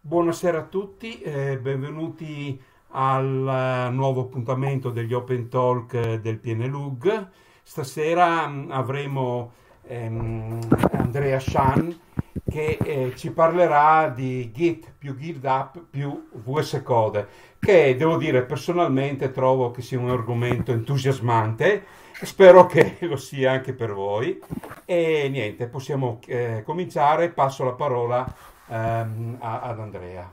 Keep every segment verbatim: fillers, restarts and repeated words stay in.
Buonasera a tutti, eh, benvenuti al eh, nuovo appuntamento degli Open Talk eh, del P N L U G. Stasera mh, avremo ehm, Andrea Shan che eh, ci parlerà di Git più GitHub più V S Code, che devo dire personalmente trovo che sia un argomento entusiasmante. Spero che lo sia anche per voi. E niente, possiamo eh, cominciare. Passo la parola ehm, a- ad Andrea.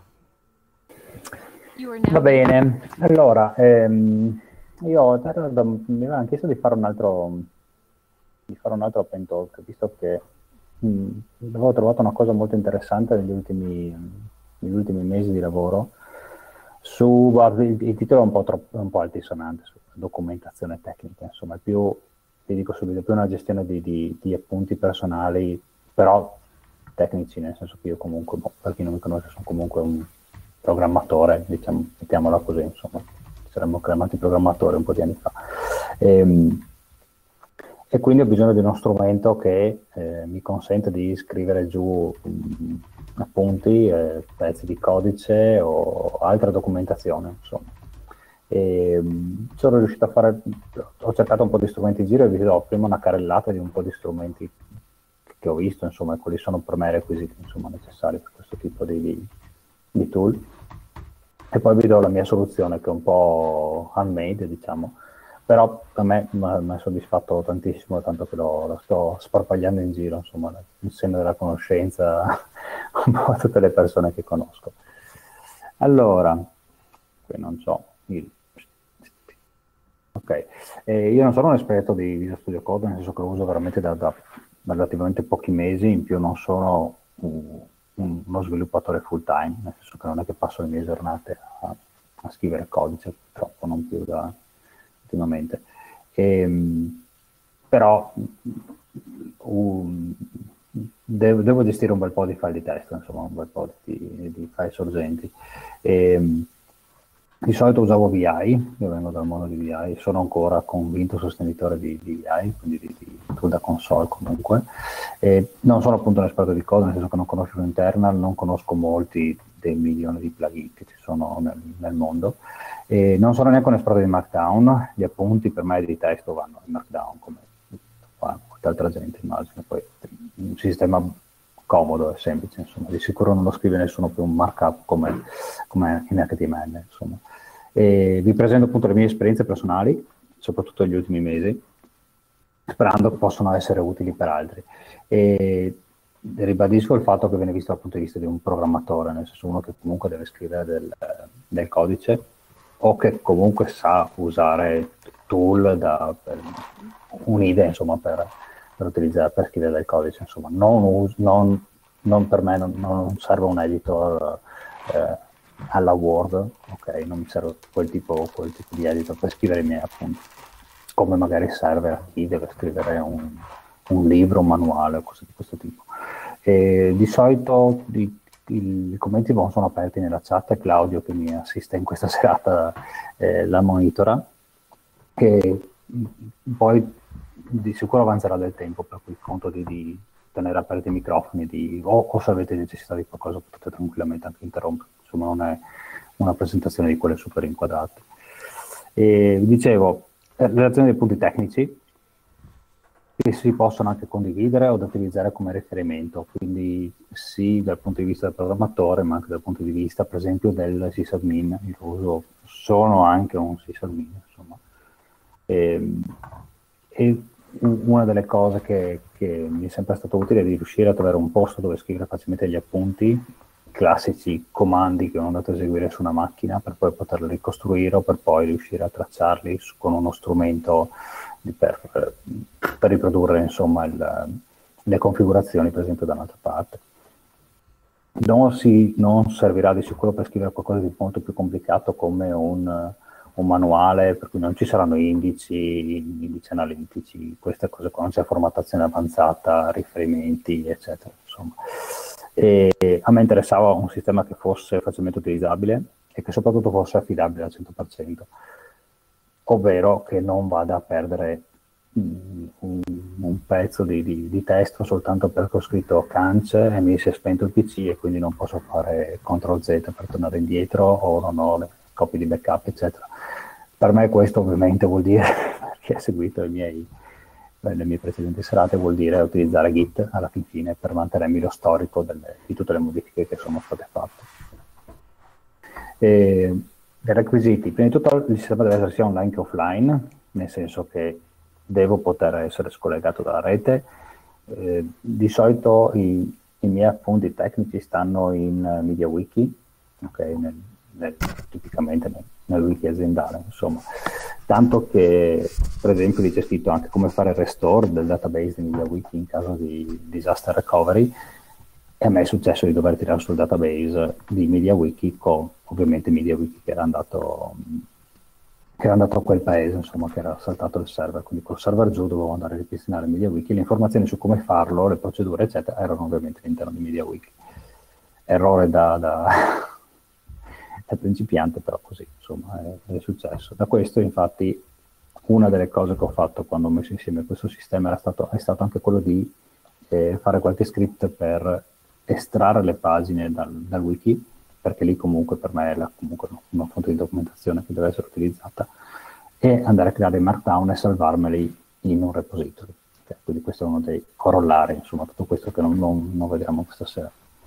Va bene, allora, ehm, io Dario, da- mi avevano chiesto di fare un altro, di fare un altro open talk, visto che mh, avevo trovato una cosa molto interessante negli ultimi, negli ultimi mesi di lavoro, su, guarda, il, il titolo è un po' troppo, è un po' altisonante, su documentazione tecnica, insomma, è più, ti dico subito, è più una gestione di, di, di appunti personali, però tecnici, nel senso che io comunque, boh, per chi non mi conosce, sono comunque un programmatore, diciamo, mettiamola così, insomma, ci saremmo chiamati programmatori un po' di anni fa. E, e quindi ho bisogno di uno strumento che eh, mi consente di scrivere giù mh, appunti, eh, pezzi di codice o altra documentazione, insomma. E, mh, sono riuscito a fare, ho cercato un po' di strumenti in giro e vi do prima una carrellata di un po' di strumenti che ho visto, insomma, quali sono per me i requisiti, insomma, necessari per questo tipo di, di, di tool. E poi vi do la mia soluzione che è un po' handmade, diciamo, però a me mi ha soddisfatto tantissimo, tanto che lo, lo sto sparpagliando in giro, insomma, nel seno della conoscenza, un po' a tutte le persone che conosco. Allora, qui non so, il... ok, eh, io non sono un esperto di Visual Studio Code, nel senso che lo uso veramente da, da, da relativamente pochi mesi, in più non sono un, un, uno sviluppatore full time, nel senso che non è che passo le mie giornate a, a scrivere codice, purtroppo non più da ultimamente. E, però um, devo, devo gestire un bel po' di file di testo, insomma, un bel po' di, di file sorgenti. E, di solito usavo V I, io vengo dal mondo di V I, sono ancora convinto sostenitore di, di V I, quindi di, di tool da console comunque. E non sono appunto un esperto di code, nel senso che non conosco l'internal, non conosco molti dei milioni di plugin che ci sono nel, nel mondo. E non sono neanche un esperto di Markdown, gli appunti per me di testo vanno in Markdown, come fa altra gente immagino. Poi un sistema comodo e semplice, insomma, di sicuro non lo scrive nessuno più un markup come, come in H T M L, insomma. E vi presento appunto le mie esperienze personali, soprattutto negli ultimi mesi, sperando che possano essere utili per altri. E ribadisco il fatto che viene visto dal punto di vista di un programmatore, nel senso uno che comunque deve scrivere del, del codice o che comunque sa usare tool da, per un'idea, insomma, per, per utilizzare, per scrivere del codice, insomma. Non, us, non, non per me non, non serve un editor eh, alla Word, ok? Non mi serve quel tipo, quel tipo di editor per scrivere i miei appunti, come magari serve a chi deve scrivere un, un libro, un manuale o cose di questo tipo. E di solito i, i commenti sono aperti nella chat, è Claudio che mi assiste in questa serata, eh, la monitora, che poi di sicuro avanzerà del tempo, per cui conto di, di tenere aperti i microfoni, di, o, o se avete necessità di qualcosa potete tranquillamente anche interrompere, insomma non è una presentazione di quelle super inquadrate. E dicevo, relazione dei punti tecnici che si possono anche condividere o da utilizzare come riferimento, quindi sì dal punto di vista del programmatore, ma anche dal punto di vista, per esempio, del sysadmin. Io uso, sono anche un sysadmin, insomma. E, e una delle cose che, che mi è sempre stato utile è di riuscire a trovare un posto dove scrivere facilmente gli appunti, classici comandi che ho andato a eseguire su una macchina per poi poterli ricostruire o per poi riuscire a tracciarli su, con uno strumento per, per riprodurre insomma il, le configurazioni per esempio da un'altra parte. Non, si, non servirà di sicuro per scrivere qualcosa di molto più complicato come un, un manuale per cui non ci saranno indici, indici analitici, queste cose qua, non c'è formattazione avanzata, riferimenti eccetera, insomma. E a me interessava un sistema che fosse facilmente utilizzabile e che soprattutto fosse affidabile al cento per cento, ovvero che non vada a perdere un pezzo di, di, di testo soltanto perché ho scritto cance e mi si è spento il P C e quindi non posso fare control Z per tornare indietro o non ho le copie di backup, eccetera. Per me questo ovviamente vuol dire, per chi ha seguito i miei, le mie precedenti serate, vuol dire utilizzare Git alla fin fine per mantenermi lo storico delle, di tutte le modifiche che sono state fatte. E, dei requisiti, prima di tutto il sistema deve essere sia online che offline, nel senso che devo poter essere scollegato dalla rete. Eh, di solito i, i miei appunti tecnici stanno in uh, MediaWiki, okay, nel, nel, tipicamente nel, nel wiki aziendale, insomma. Tanto che, per esempio, vi gestito anche come fare il restore del database di MediaWiki in caso di disaster recovery, e a me è successo di dover tirare sul database di MediaWiki con, ovviamente, MediaWiki che era andato... che era andato a quel paese, insomma, che era saltato il server, quindi col server giù dovevo andare a ripristinare MediaWiki, le informazioni su come farlo, le procedure, eccetera, erano ovviamente all'interno di MediaWiki. Errore da, da, da principiante, però così, insomma, è, è successo. Da questo, infatti, una delle cose che ho fatto quando ho messo insieme questo sistema era stato, è stato anche quello di eh, fare qualche script per estrarre le pagine dal, dal wiki, perché lì comunque per me è la, comunque una fonte di documentazione che deve essere utilizzata, e andare a creare i markdown e salvarmeli in un repository. Okay? Quindi questo è uno dei corollari, insomma, tutto questo che non, non, non vedremo questa sera.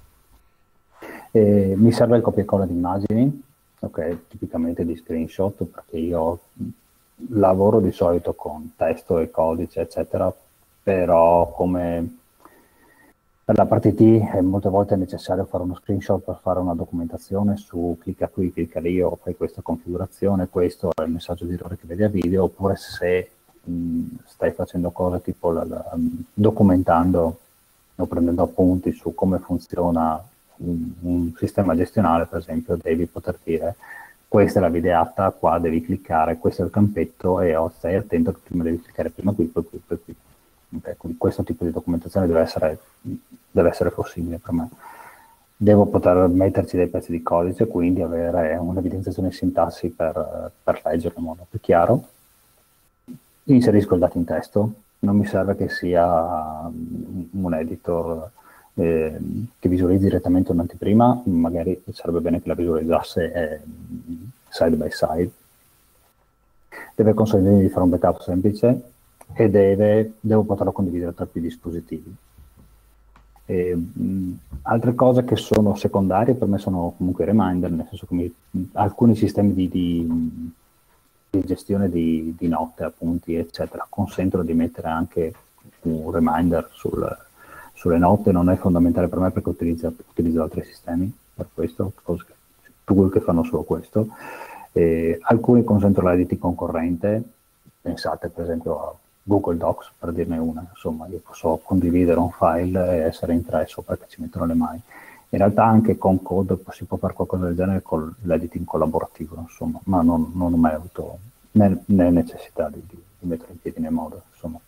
E mi serve il copia e incolla di immagini, okay? Tipicamente di screenshot, perché io lavoro di solito con testo e codice, eccetera, però come... Per la parte I T è molte volte è necessario fare uno screenshot per fare una documentazione su clicca qui, clicca lì, o fai questa configurazione, questo è il messaggio di errore che vedi a video, oppure se mh, stai facendo cose tipo la, la, documentando o prendendo appunti su come funziona un, un sistema gestionale, per esempio, devi poter dire questa è la videata, qua devi cliccare, questo è il campetto e oh, stai attento che prima devi cliccare prima qui, poi qui, poi qui. Okay, quindi questo tipo di documentazione deve essere, deve essere possibile per me. Devo poter metterci dei pezzi di codice, quindi avere un'evidenziazione sintassi per, per leggerlo in modo più chiaro. Inserisco il dato in testo, non mi serve che sia un editor eh, che visualizzi direttamente un'anteprima, magari sarebbe bene che la visualizzasse eh, side by side. Deve consentirmi di fare un backup semplice, e deve, devo poterlo condividere tra più dispositivi. E, mh, altre cose che sono secondarie per me sono comunque i reminder, nel senso che mi, alcuni sistemi di, di, di gestione di, di note, appunti, eccetera, consentono di mettere anche un reminder sul, sulle note. Non è fondamentale per me perché utilizzo, utilizzo altri sistemi per questo, cose che, tool che fanno solo questo. E alcuni consentono l'editing concorrente, pensate per esempio a Google Docs, per dirne una, insomma, io posso condividere un file e essere in tre sopra che ci mettono le mani. In realtà anche con code si può fare qualcosa del genere con l'editing collaborativo, insomma, ma non, non ho mai avuto né, né necessità di, di, di mettere in piedi nel modo, insomma.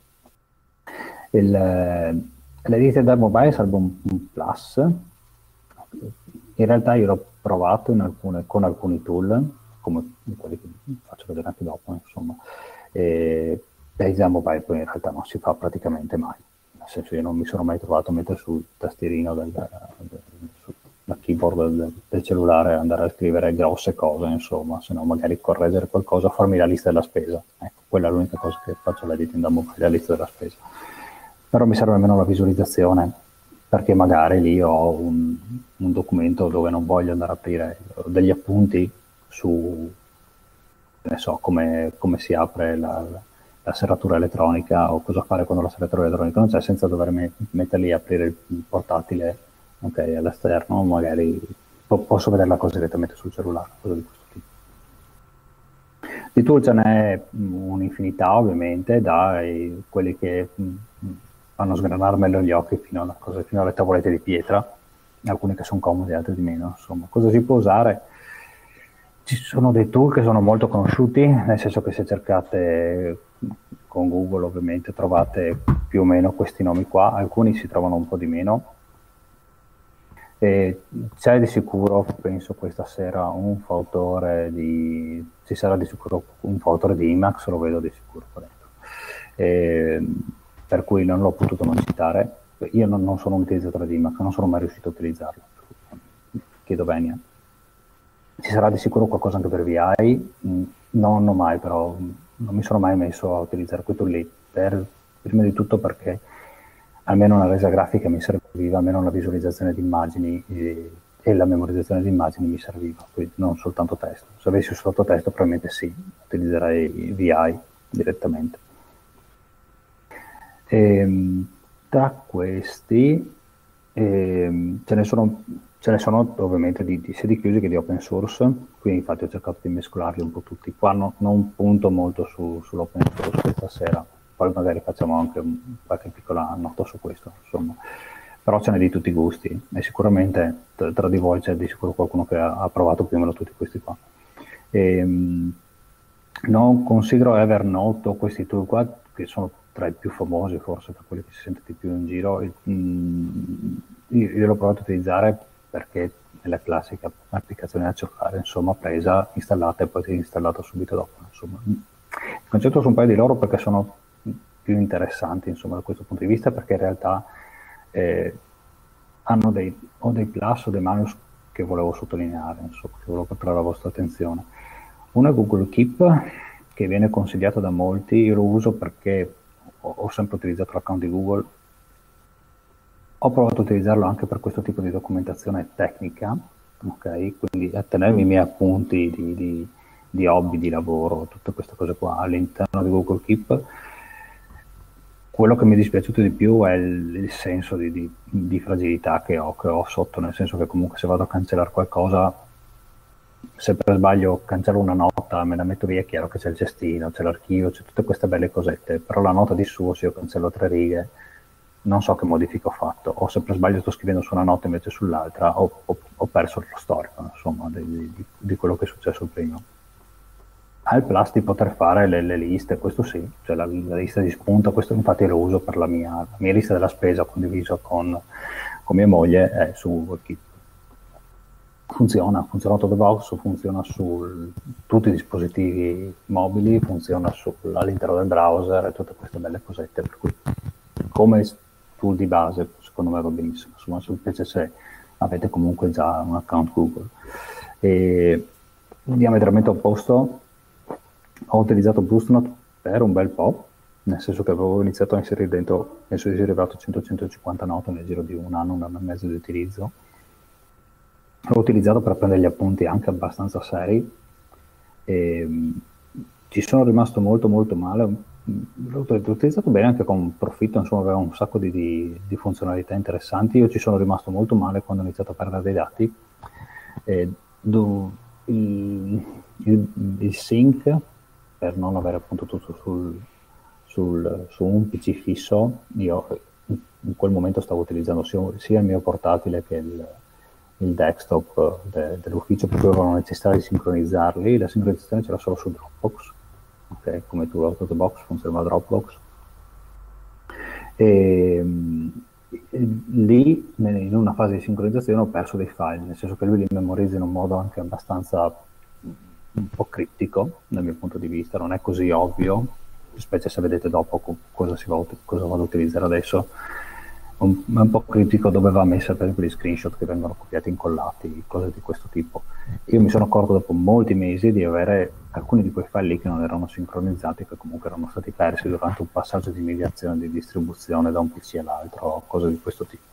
L'editing da mobile sarebbe un, un plus. In realtà io l'ho provato in alcune, con alcuni tool, come quelli che faccio vedere anche dopo, insomma. E, Editing mobile poi in realtà non si fa praticamente mai, nel senso io non mi sono mai trovato a mettere sul tastierino del, del, sul keyboard del, del cellulare andare a scrivere grosse cose, insomma, se no magari correggere qualcosa, farmi la lista della spesa, ecco, quella è l'unica cosa che faccio all'editing da mobile, la lista della spesa. Però mi serve almeno la visualizzazione, perché magari lì ho un, un documento dove non voglio andare a aprire degli appunti su, ne so, come, come si apre la, la la serratura elettronica o cosa fare quando la serratura elettronica non c'è, senza dover me metterli lì a aprire il portatile, okay, all'esterno, magari po posso vedere la cosa direttamente sul cellulare, cosa di questo tipo. Di tool ce n'è un'infinità ovviamente, dai quelli che mh, fanno sgranar meglio gli occhi fino, alla cosa, fino alle tavolette di pietra, alcuni che sono comodi, altri di meno, insomma. Cosa si può usare? Ci sono dei tool che sono molto conosciuti, nel senso che se cercate con Google ovviamente trovate più o meno questi nomi qua, alcuni si trovano un po' di meno. C'è di sicuro, penso questa sera, un fautore di... ci sarà di sicuro un fautore di Emacs, lo vedo di sicuro qua dentro. E, per cui non l'ho potuto non citare. Io non, non sono un utilizzatore di Emacs, non sono mai riuscito a utilizzarlo. Chiedo venia. Ci sarà di sicuro qualcosa anche per V I? No, non mai, però non mi sono mai messo a utilizzare quel tool lì, per, prima di tutto perché almeno una resa grafica mi serviva, almeno la visualizzazione di immagini e, e la memorizzazione di immagini mi serviva, quindi non soltanto testo. Se avessi soltanto testo probabilmente sì, utilizzerei V I direttamente. E, tra questi e, ce ne sono ce ne sono ovviamente di, di sia di chiusi che di open source, quindi infatti ho cercato di mescolarli un po' tutti. Qua no, non punto molto su, sull'open source questa sera, poi magari facciamo anche un, qualche piccola nota su questo, insomma. Però ce n'è di tutti i gusti e sicuramente tra, tra di voi c'è di sicuro qualcuno che ha, ha provato più o meno tutti questi qua. E, non considero Evernote o questi tool qua, che sono tra i più famosi forse, per quelli che si sente di più in giro. E, mm, io, io l'ho provato a utilizzare perché è la classica applicazione da cellulare, insomma, presa, installata e poi installata subito dopo. Insomma. Mi concentro su un paio di loro perché sono più interessanti, insomma, da questo punto di vista, perché in realtà eh, hanno dei, o dei plus o dei minus che volevo sottolineare, insomma, che volevo portare alla vostra attenzione. Uno è Google Keep, che viene consigliato da molti. Io lo uso perché ho, ho sempre utilizzato l'account di Google. Ho provato a utilizzarlo anche per questo tipo di documentazione tecnica, ok? Quindi a tenermi i miei appunti di, di, di hobby, di lavoro, tutte queste cose qua all'interno di Google Keep. Quello che mi è dispiaciuto di più è il, il senso di, di, di fragilità che ho, che ho sotto, nel senso che comunque se vado a cancellare qualcosa, se per sbaglio cancello una nota, me la metto via, è chiaro che c'è il cestino, c'è l'archivio, c'è tutte queste belle cosette, però la nota di suo, se io cancello tre righe, non so che modifica ho fatto, o se per sbaglio sto scrivendo su una nota invece sull'altra, ho, ho, ho perso lo storico, insomma, di, di, di quello che è successo prima. Ha il plus di poter fare le, le liste, questo sì, cioè la, la lista di spunta, questo infatti lo uso per la mia, la mia lista della spesa condivisa con, con mia moglie, è su Google Keep. Funziona, funziona out of the box, funziona su tutti i dispositivi mobili, funziona all'interno del browser e tutte queste belle cosette, per cui come tool di base secondo me va benissimo, insomma, specie se avete comunque già un account Google. E diametralmente opposto, ho utilizzato BoostNote per un bel po', nel senso che avevo iniziato a inserire dentro, penso di essere arrivato a cento centocinquanta note nel giro di un anno, un anno e mezzo di utilizzo. L'ho utilizzato per prendere gli appunti anche abbastanza seri e ci sono rimasto molto molto male. L'ho utilizzato bene anche con profitto, insomma aveva un sacco di, di, di funzionalità interessanti. Io ci sono rimasto molto male quando ho iniziato a perdere dei dati. Eh, do, il, il, il sync, per non avere appunto tutto sul, sul, su un P C fisso, io in quel momento stavo utilizzando sia, sia il mio portatile che il, il desktop de, dell'ufficio, per cui avevo necessità di sincronizzarli. La sincronizzazione c'era solo su Dropbox. Okay, come tu out of the box funziona Dropbox e, e lì in una fase di sincronizzazione ho perso dei file, nel senso che lui li memorizza in un modo anche abbastanza un po' criptico dal mio punto di vista, non è così ovvio, specie se vedete dopo cosa, si va, cosa vado a utilizzare adesso. Un, è un po' critico dove va messa per esempio gli screenshot che vengono copiati e incollati, cose di questo tipo. Io mi sono accorto dopo molti mesi di avere alcuni di quei file lì che non erano sincronizzati, che comunque erano stati persi durante un passaggio di migrazione di distribuzione da un P C all'altro, cose di questo tipo.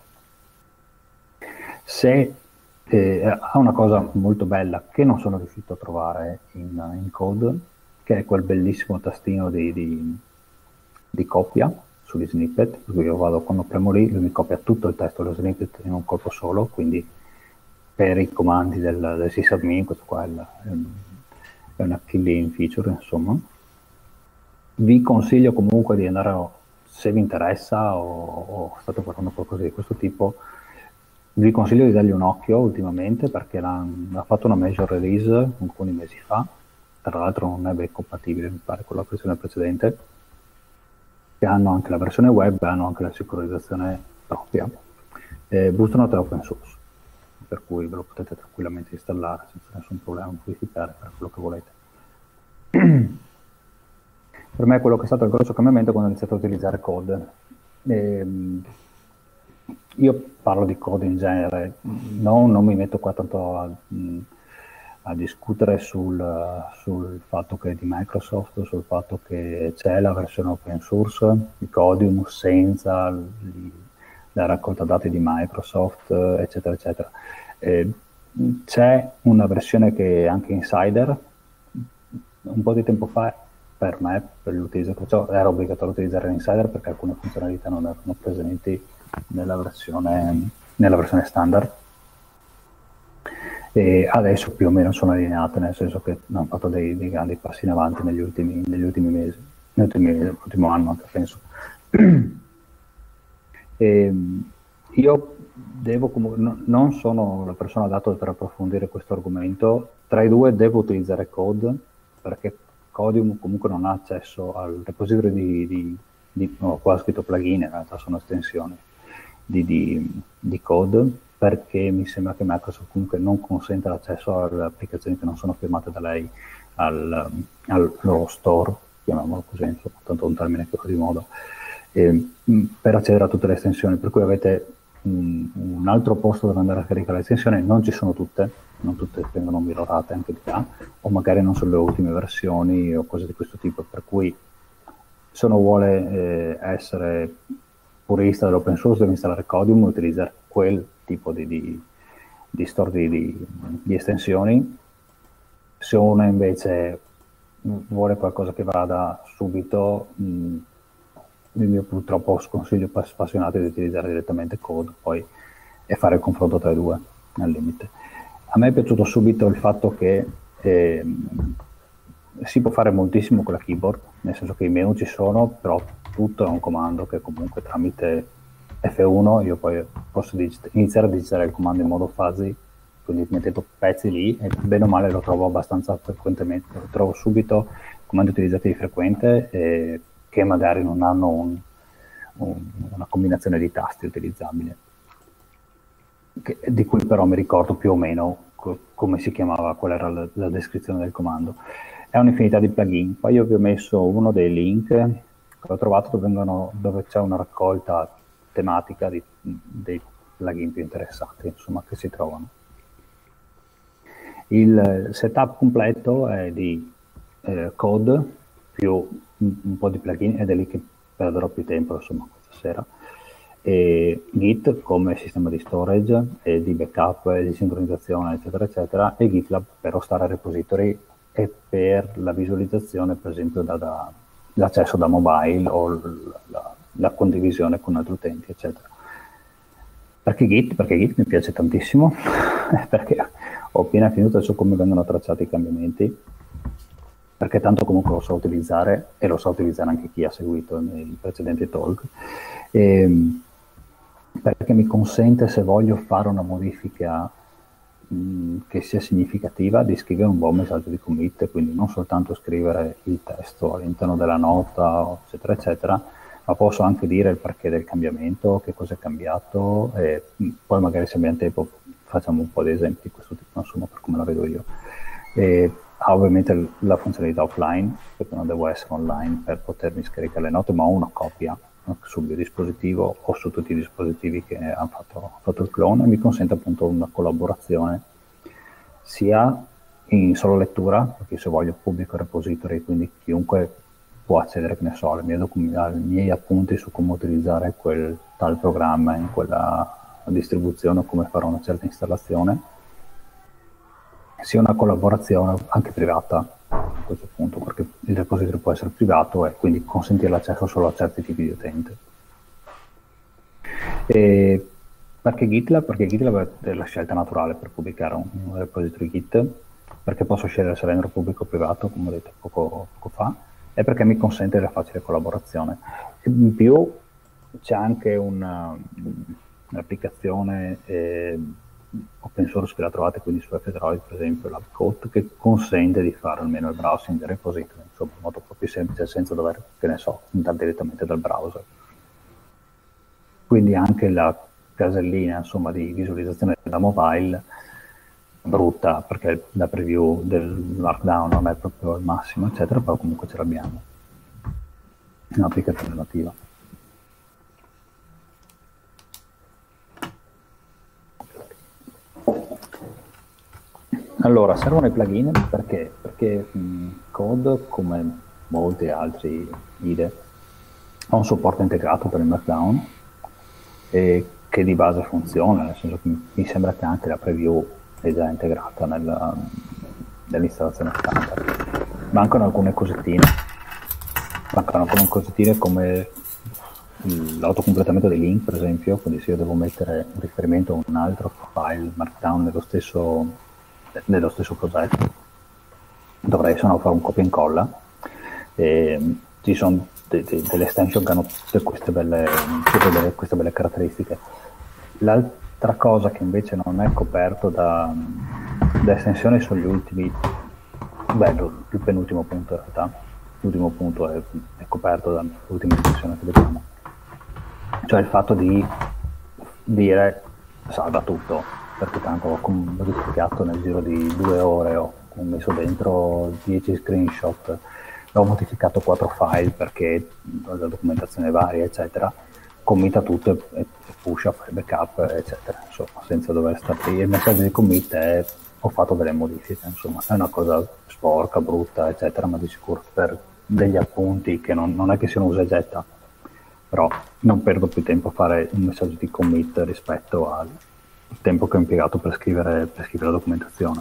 Se eh, ha una cosa molto bella che non sono riuscito a trovare in, in code, che è quel bellissimo tastino di, di, di copia sugli snippet, per cui io vado, quando premo lì, lui mi copia tutto il testo dello snippet in un colpo solo, quindi per i comandi del, del sysadmin, questo qua è, il, è una killing feature, insomma. Vi consiglio comunque di andare, se vi interessa o, o state guardando qualcosa di questo tipo, vi consiglio di dargli un occhio ultimamente, perché l'ha, ha fatto una major release alcuni mesi fa, tra l'altro non è ben compatibile, mi pare, con la versione precedente, che hanno anche la versione web e hanno anche la sincronizzazione propria. Eh, BoostNote è open source, per cui ve lo potete tranquillamente installare senza nessun problema, modificare per quello che volete. Per me quello che è stato il grosso cambiamento quando ho iniziato a utilizzare Code, ehm, io parlo di code in genere, no, non mi metto qua tanto a, a discutere sul, sul fatto che è di Microsoft, sul fatto che c'è la versione open source di Codium senza l- la raccolta dati di Microsoft, eccetera, eccetera. Eh, c'è una versione che è anche Insider, un po' di tempo fa per me, per l'utilizzo che ho, era obbligatorio utilizzare l'Insider perché alcune funzionalità non erano presenti nella versione, nella versione standard. E adesso più o meno sono allineate, nel senso che hanno fatto dei, dei grandi passi in avanti negli ultimi, negli ultimi mesi, nell'ultimo anno anche penso. E io devo comunque, no, non sono la persona adatta per approfondire questo argomento, tra i due devo utilizzare Code perché Codium comunque non ha accesso al repository di, di, di no, qua ho scritto plugin, in realtà sono estensioni di, di, di Code, perché mi sembra che Microsoft comunque non consente l'accesso alle applicazioni che non sono firmate da lei al, al loro store, chiamiamolo così, insomma, tanto un termine che va di moda, eh, per accedere a tutte le estensioni, per cui avete un, un altro posto dove andare a caricare le estensioni, non ci sono tutte, non tutte vengono migliorate anche di là, o magari non sono le ultime versioni o cose di questo tipo, per cui se uno vuole eh, essere purista dell'open source deve installare Codium e utilizzare quel tipo di, di, di store di, di, di estensioni. Se uno invece vuole qualcosa che vada subito, mh, il mio purtroppo sconsiglio appassionato di utilizzare direttamente Code poi e fare il confronto tra i due al limite. A me è piaciuto subito il fatto che eh, si può fare moltissimo con la keyboard, nel senso che i menu ci sono, però tutto è un comando che comunque tramite F uno io poi posso digit- iniziare a digitare il comando in modo fuzzy, quindi mettendo pezzi lì e bene o male lo trovo abbastanza frequentemente, lo trovo subito comandi utilizzati di frequente e che magari non hanno un, un, una combinazione di tasti utilizzabile, che, di cui però mi ricordo più o meno co- come si chiamava, qual era la, la descrizione del comando. È un'infinità di plugin, poi io vi ho messo uno dei link che ho trovato dove, vengono, dove c'è una raccolta tematica di, dei plugin più interessanti, insomma, che si trovano. Il setup completo è di eh, Code più un, un po' di plugin ed è lì che perderò più tempo, insomma, questa sera. E Git come sistema di storage e di backup e di sincronizzazione, eccetera, eccetera, e GitLab per ostare repository e per la visualizzazione, per esempio, da, da, l'accesso da mobile o la, la, la condivisione con altri utenti, eccetera. Perché Git? Perché Git mi piace tantissimo, perché ho appena finito su come vengono tracciati i cambiamenti, perché tanto comunque lo so utilizzare e lo so utilizzare anche chi ha seguito i miei precedenti talk, e perché mi consente, se voglio fare una modifica mh, che sia significativa, di scrivere un buon messaggio di commit, quindi non soltanto scrivere il testo all'interno della nota, eccetera, eccetera, ma posso anche dire il perché del cambiamento, che cosa è cambiato, e poi magari se abbiamo tempo facciamo un po' di esempi di questo tipo, insomma, per come la vedo io. E ha ovviamente la funzionalità offline, perché non devo essere online per potermi scaricare le note, ma ho una copia sul mio dispositivo o su tutti i dispositivi che hanno fatto, fatto il clone, e mi consente appunto una collaborazione sia in solo lettura, perché se voglio pubblico repository, quindi chiunque può accedere, che ne so, ai miei, document- ai miei appunti su come utilizzare quel tal programma in quella distribuzione o come fare una certa installazione, sia una collaborazione anche privata a questo punto, perché il repository può essere privato e quindi consentire l'accesso solo a certi tipi di utente. E perché GitLab? Perché GitLab è la scelta naturale per pubblicare un, un repository Git, perché posso scegliere se rendere pubblico o privato, come ho detto poco, poco fa, e perché mi consente la facile collaborazione. E in più c'è anche una, un'applicazione eh, open source che la trovate quindi su F-Droid, per esempio LabCode, che consente di fare almeno il browsing del repository, insomma, in modo proprio semplice, senza dover, che ne so, andare direttamente dal browser. Quindi anche la casellina, insomma, di visualizzazione da mobile brutta, perché la preview del Markdown non è proprio il massimo, eccetera, però comunque ce l'abbiamo. È un'applicazione nativa. Allora, servono i plugin perché? Perché mh, Code, come molti altri I D E, ha un supporto integrato per il Markdown e che di base funziona, nel senso che mi, mi sembra che anche la preview è già integrata nella, nell'installazione standard. Mancano alcune cosettine, mancano alcune cosettine come l'autocompletamento dei link, per esempio, quindi se io devo mettere un riferimento a un altro file Markdown nello stesso, nello stesso progetto, dovrei solo fare un copia e incolla. E ci sono de- de- delle extension che hanno tutte queste belle, tutte delle, queste belle caratteristiche. L'altra cosa che invece non è coperto da, da estensioni sono gli ultimi, beh, il penultimo punto in realtà, l'ultimo punto è, è coperto dall'ultima estensione che vediamo, cioè il fatto di dire salva tutto, perché tanto ho modificato nel giro di due ore, ho messo dentro dieci screenshot, ho modificato quattro file perché la documentazione varia, eccetera, commita tutto e, e pusha, fa il backup, eccetera, insomma, senza dover stare lì. Il messaggio di commit è ho fatto delle modifiche, insomma, è una cosa sporca, brutta, eccetera, ma di sicuro per degli appunti che non, non è che siano usa e getta, però non perdo più tempo a fare un messaggio di commit rispetto al tempo che ho impiegato per scrivere, per scrivere la documentazione.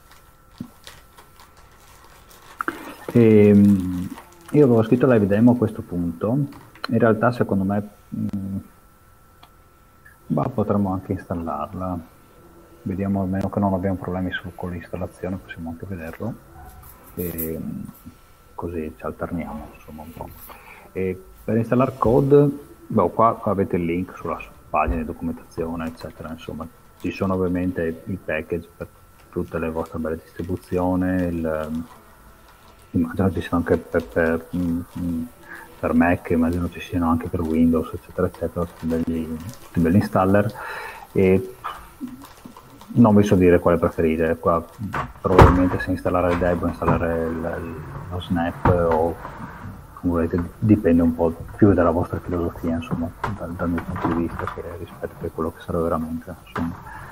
E, io avevo scritto live demo a questo punto, in realtà secondo me mh, bah, potremmo anche installarla, vediamo almeno che non abbiamo problemi su, con l'installazione, possiamo anche vederlo, e così ci alterniamo insomma un po'. E per installare code, beh, qua, qua avete il link sulla pagina di documentazione, eccetera, insomma, ci sono ovviamente i package per tutte le vostre belle distribuzioni, il, immagino ci siano anche per, per, per Mac, immagino ci siano anche per Windows, eccetera, eccetera, tutti belli, tutti belli installer, e non vi so dire quale preferite, qua probabilmente se installare il Deb o installare il, lo Snap o come volete, dipende un po' più dalla vostra filosofia, insomma, dal, dal mio punto di vista, che rispetto a quello che serve veramente, insomma.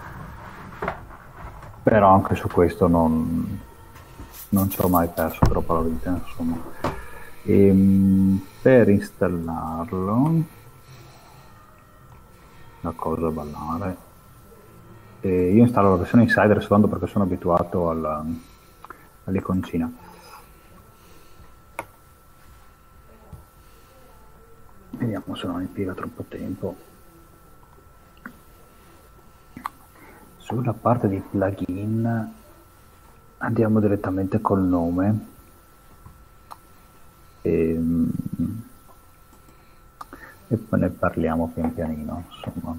Però anche su questo non, non ci ho mai perso troppo la vita, insomma. E, per installarlo, la cosa a ballare, e io installo la versione Insider soltanto perché sono abituato alla, all'iconcina. Vediamo se non impiega troppo tempo. Sulla parte di plugin andiamo direttamente col nome e, e poi ne parliamo pian pianino, insomma.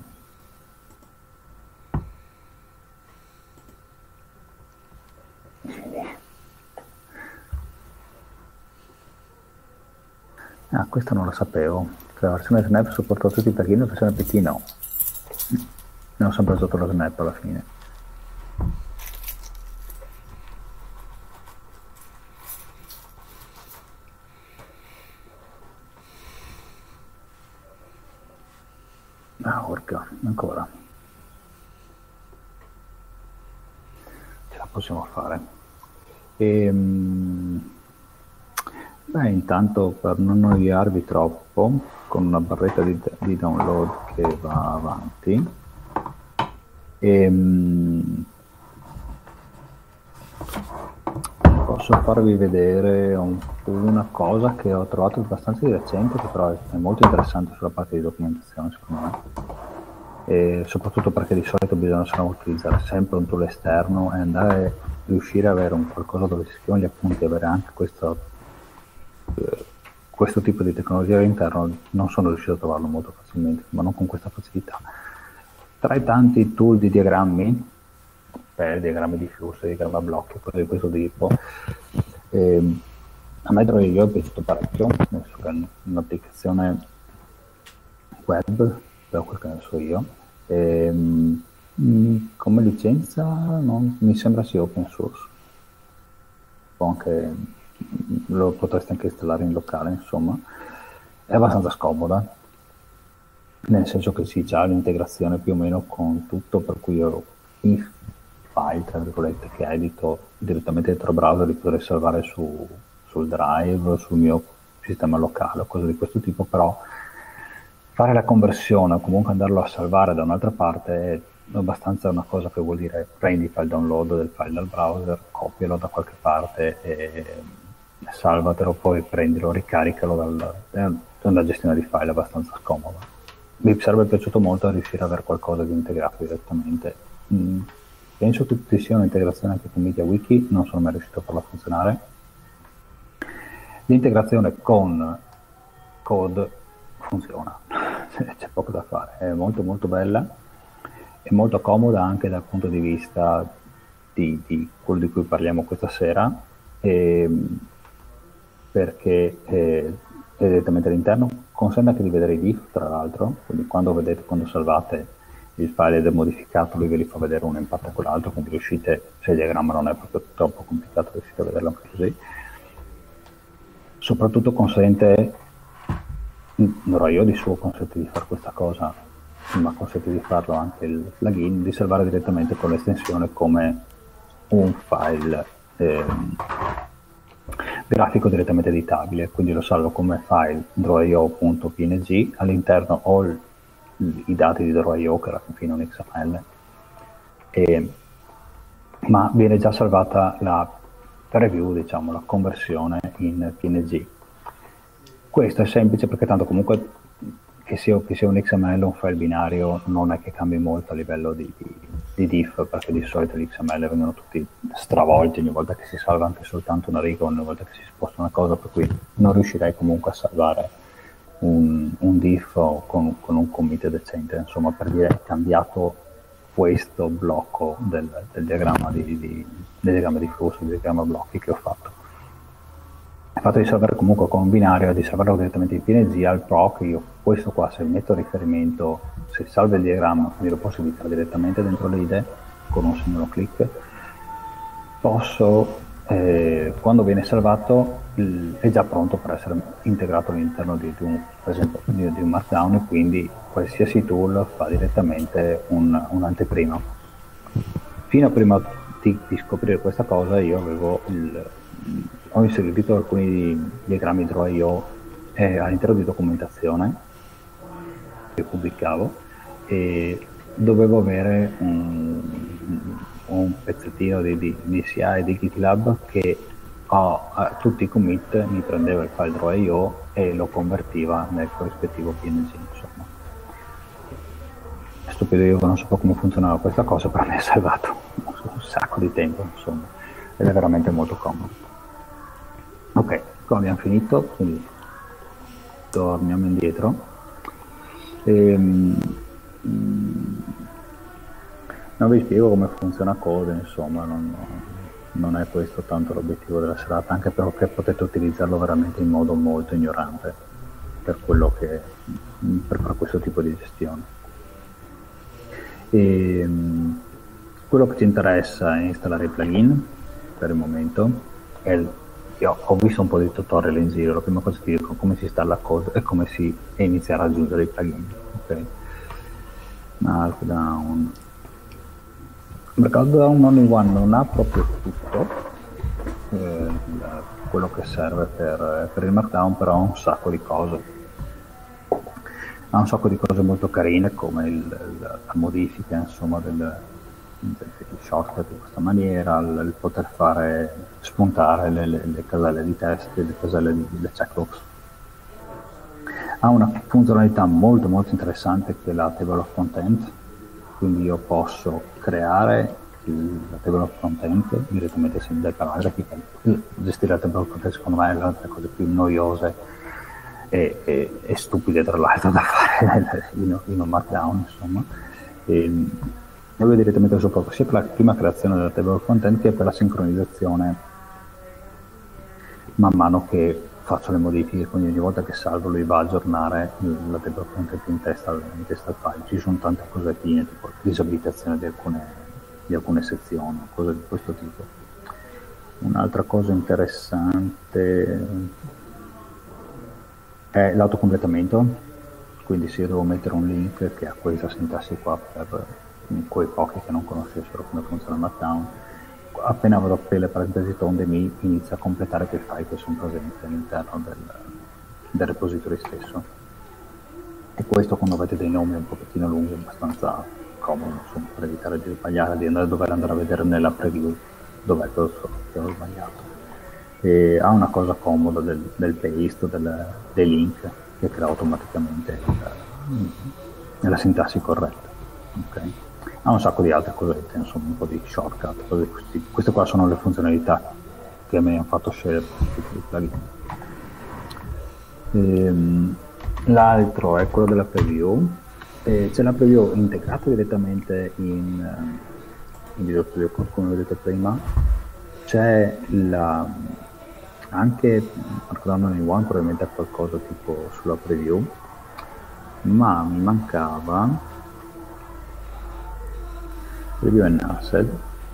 Ah, questo non lo sapevo, che la versione Snap supporta tutti i plugin, la versione P T no. Non ho sempre usato lo Snap alla fine. Ah, orca, ancora. Ce la possiamo fare. E, beh, intanto per non annoiarvi troppo, con una barretta di, di download che va avanti, e, posso farvi vedere un, una cosa che ho trovato abbastanza di recente, che però è molto interessante sulla parte di documentazione, secondo me, e soprattutto perché di solito bisogna utilizzare sempre un tool esterno e andare a riuscire ad avere un qualcosa dove si scrivono gli appunti e avere anche questo, eh, questo tipo di tecnologia all'interno. Non sono riuscito a trovarlo molto facilmente, ma non con questa facilità. Tra i tanti tool di diagrammi, per diagrammi di flusso, diagrammi a blocchi, cose di questo tipo, eh, a me io è piaciuto parecchio, nel senso che è un'applicazione web, per quel che ne so io, e, mh, come licenza non, mi sembra sia open source, o anche, lo potreste anche installare in locale, insomma. È abbastanza scomoda, nel senso che si ha l'integrazione più o meno con tutto, per cui io file, tra virgolette, che edito direttamente dentro il browser, li potrei salvare su, sul drive, sul mio sistema locale o cose di questo tipo, però fare la conversione o comunque andarlo a salvare da un'altra parte è abbastanza una cosa che vuol dire prendi file download del file dal browser, copialo da qualche parte e salvatelo, poi prendilo, ricaricalo dal, è una gestione di file abbastanza scomoda. Mi sarebbe piaciuto molto riuscire ad avere qualcosa di integrato direttamente. Mm, penso che ci sia un'integrazione anche con MediaWiki, non sono mai riuscito a farla funzionare. L'integrazione con code funziona, c'è poco da fare, è molto molto bella, è molto comoda anche dal punto di vista di, di quello di cui parliamo questa sera, e, perché è, è direttamente all'interno, consente anche di vedere i diff, tra l'altro, quindi quando vedete, quando salvate il file ed è modificato, lui ve li fa vedere uno in parte a quell'altro, quindi riuscite, se il diagramma non è proprio troppo complicato, riuscite a vederlo anche così. Soprattutto consente, non io di suo consente di fare questa cosa, ma consente di farlo anche il plugin, di salvare direttamente con l'estensione come un file eh, grafico direttamente editabile, quindi lo salvo come file draw.io.png, all'interno ho il, i dati di draw.io che era infine un X M L, e, ma viene già salvata la preview, diciamo, la conversione in P N G. Questo è semplice perché tanto comunque che sia, che sia un X M L o un file binario non è che cambi molto a livello di, di, di diff, perché di solito gli X M L vengono tutti stravolti ogni volta che si salva anche soltanto una riga, ogni volta che si sposta una cosa, per cui non riuscirei comunque a salvare un, un diff con, con un commit decente, insomma, per dire è cambiato questo blocco del, del diagramma di, di, del diagramma di flusso, del diagramma blocchi che ho fatto. Il fatto di salvare comunque con un binario e di salvarlo direttamente in P N G al proc, io questo qua, se metto il riferimento, se salvo il diagramma, quindi lo posso editare direttamente dentro l'I D E con un singolo clic, posso, eh, quando viene salvato, il, è già pronto per essere integrato all'interno di, di un, per esempio, di, di un Markdown, e quindi qualsiasi tool fa direttamente un, un'anteprima. Fino a prima di, di scoprire questa cosa io avevo il, ho inserito alcuni diagrammi draw.io eh, all'interno di documentazione che pubblicavo, e dovevo avere un, un pezzettino di, di, di C I e di GitLab che a, a tutti i commit mi prendeva il file draw.io e lo convertiva nel corrispettivo P N G, insomma. È stupido io che non sapevo come funzionava questa cosa, però mi ha salvato un sacco di tempo, insomma, ed è veramente molto comodo. Ok, qua abbiamo finito, quindi torniamo indietro. Ehm, non vi spiego come funziona Code, insomma, non, non è questo tanto l'obiettivo della serata, anche perché potete utilizzarlo veramente in modo molto ignorante per quello che per, per questo tipo di gestione. Ehm, quello che ci interessa è installare i plugin per il momento. È il Io ho visto un po' di tutorial in giro, la prima cosa che dico come si installa Code e come si inizia a raggiungere i plugin. Ok, Markdown. Markdown Only One non ha proprio tutto eh, quello che serve per, per il Markdown, però ha un sacco di cose. Ha un sacco di cose molto carine, come il, il, la modifica, insomma, del il shortcut in questa maniera, il, il poter fare spuntare le, le, le caselle di test, le caselle di le checkbox. Ha una funzionalità molto molto interessante che è la table of content, quindi io posso creare il, la table of content direttamente dai paragrafi. Gestire la table of content secondo me è una delle cose più noiose e, e, e stupide, tra l'altro, da fare in, in un Markdown, insomma. E, Devo direttamente sopra sia per la prima creazione della table of content che per la sincronizzazione man mano che faccio le modifiche, quindi ogni volta che salvo lui va a aggiornare la table of content in testa, in testa al file. Ci sono tante cosettine, tipo disabilitazione di alcune, di alcune sezioni, cose di questo tipo. Un'altra cosa interessante è l'autocompletamento, quindi se io devo mettere un link che ha questa sintassi qua per quei pochi che non conoscessero come funziona Markdown, appena vado a aprire le parentesi tonde mi inizia a completare quei file che sono presenti all'interno del, del repository stesso. E questo, quando avete dei nomi un pochettino lunghi, è abbastanza comodo, insomma, per evitare di sbagliare, di andare, dover andare a vedere nella preview dov'è che ho sbagliato. E ha una cosa comoda del, del paste, del, dei link, che crea automaticamente il, la sintassi corretta. Okay? Ha un sacco di altre cosette, insomma, un po' di shortcut, cose così. Queste qua sono le funzionalità che mi hanno fatto scegliere tutti i plugin. Ehm, l'altro è quello della preview. Eh, c'è la preview integrata direttamente in, in Visual Studio Code, come vedete prima. C'è la, anche ricordandomi in One probabilmente qualcosa tipo sulla preview, ma mi mancava preview enhanced,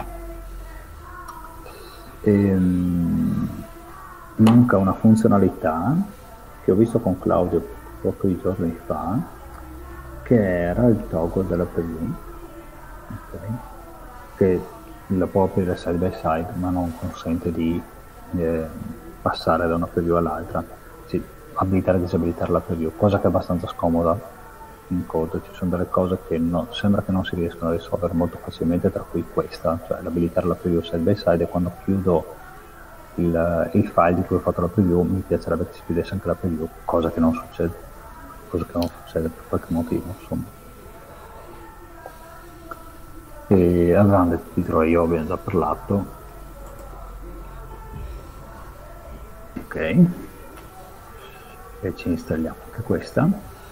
e, um, manca una funzionalità che ho visto con Claudio pochi giorni fa, che era il toggle della preview, okay? Che la può aprire side by side ma non consente di eh, passare da una preview all'altra, sì, abilitare e disabilitare la preview, cosa che è abbastanza scomoda in code. Ci sono delle cose che no, sembra che non si riescono a risolvere molto facilmente, tra cui questa, cioè l'abilitare la preview side by side, e quando chiudo il, il file di cui ho fatto la preview mi piacerebbe che si chiudesse anche la preview, cosa che non succede, cosa che non succede per qualche motivo, insomma. E Around the titolo io abbiamo già parlato, ok, e ci installiamo anche questa.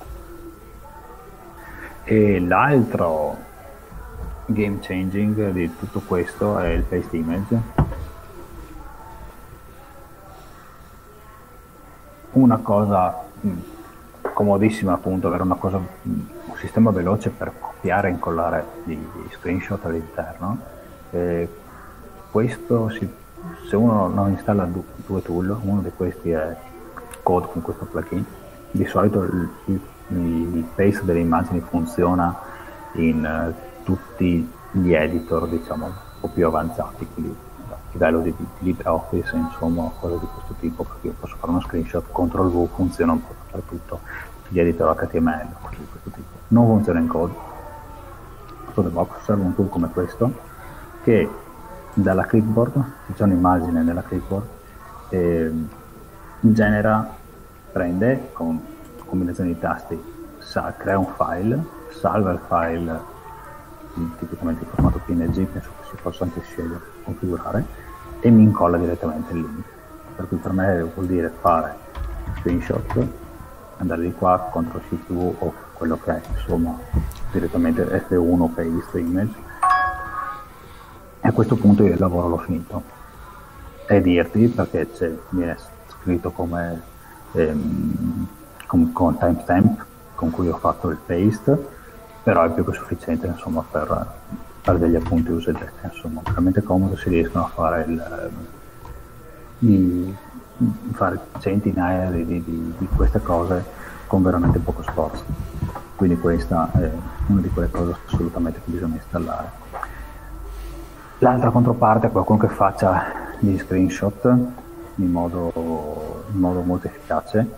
E l'altro game changing di tutto questo è il paste image. Una cosa mh, comodissima, appunto, avere una cosa, mh, un sistema veloce per copiare e incollare gli, gli screenshot all'interno. Eh, questo si, se uno non installa du, due tool, uno di questi è Code con questo plugin, di solito il, il il paste delle immagini funziona in uh, tutti gli editor, diciamo, un po' più avanzati, quindi a livello di, di LibreOffice, insomma, cose di questo tipo, perché io posso fare uno screenshot, control V, funziona un po' dappertutto, gli editor H T M L, cose di questo tipo. Non funziona in code. Photobox serve un tool come questo, che dalla clipboard, se c'è un'immagine nella clipboard, eh, genera, prende con combinazione di tasti, sa, crea un file, salva il file tipicamente in formato P N G, penso che si possa anche scegliere, configurare, e mi incolla direttamente il link. Per cui per me vuol dire fare screenshot, andare di qua, control shift V o quello che è, insomma, direttamente F uno paste image, e a questo punto io il lavoro l'ho finito. E dirti, perché c'è, viene scritto come ehm, con, con timestamp con cui ho fatto il paste, però è più che sufficiente, insomma, per fare degli appunti usa e getta, insomma, veramente comodo, si riescono a fare il, di fare centinaia di, di, di queste cose con veramente poco sforzo. Quindi questa è una di quelle cose assolutamente che bisogna installare. L'altra controparte è qualcuno che faccia gli screenshot in modo, in modo molto efficace.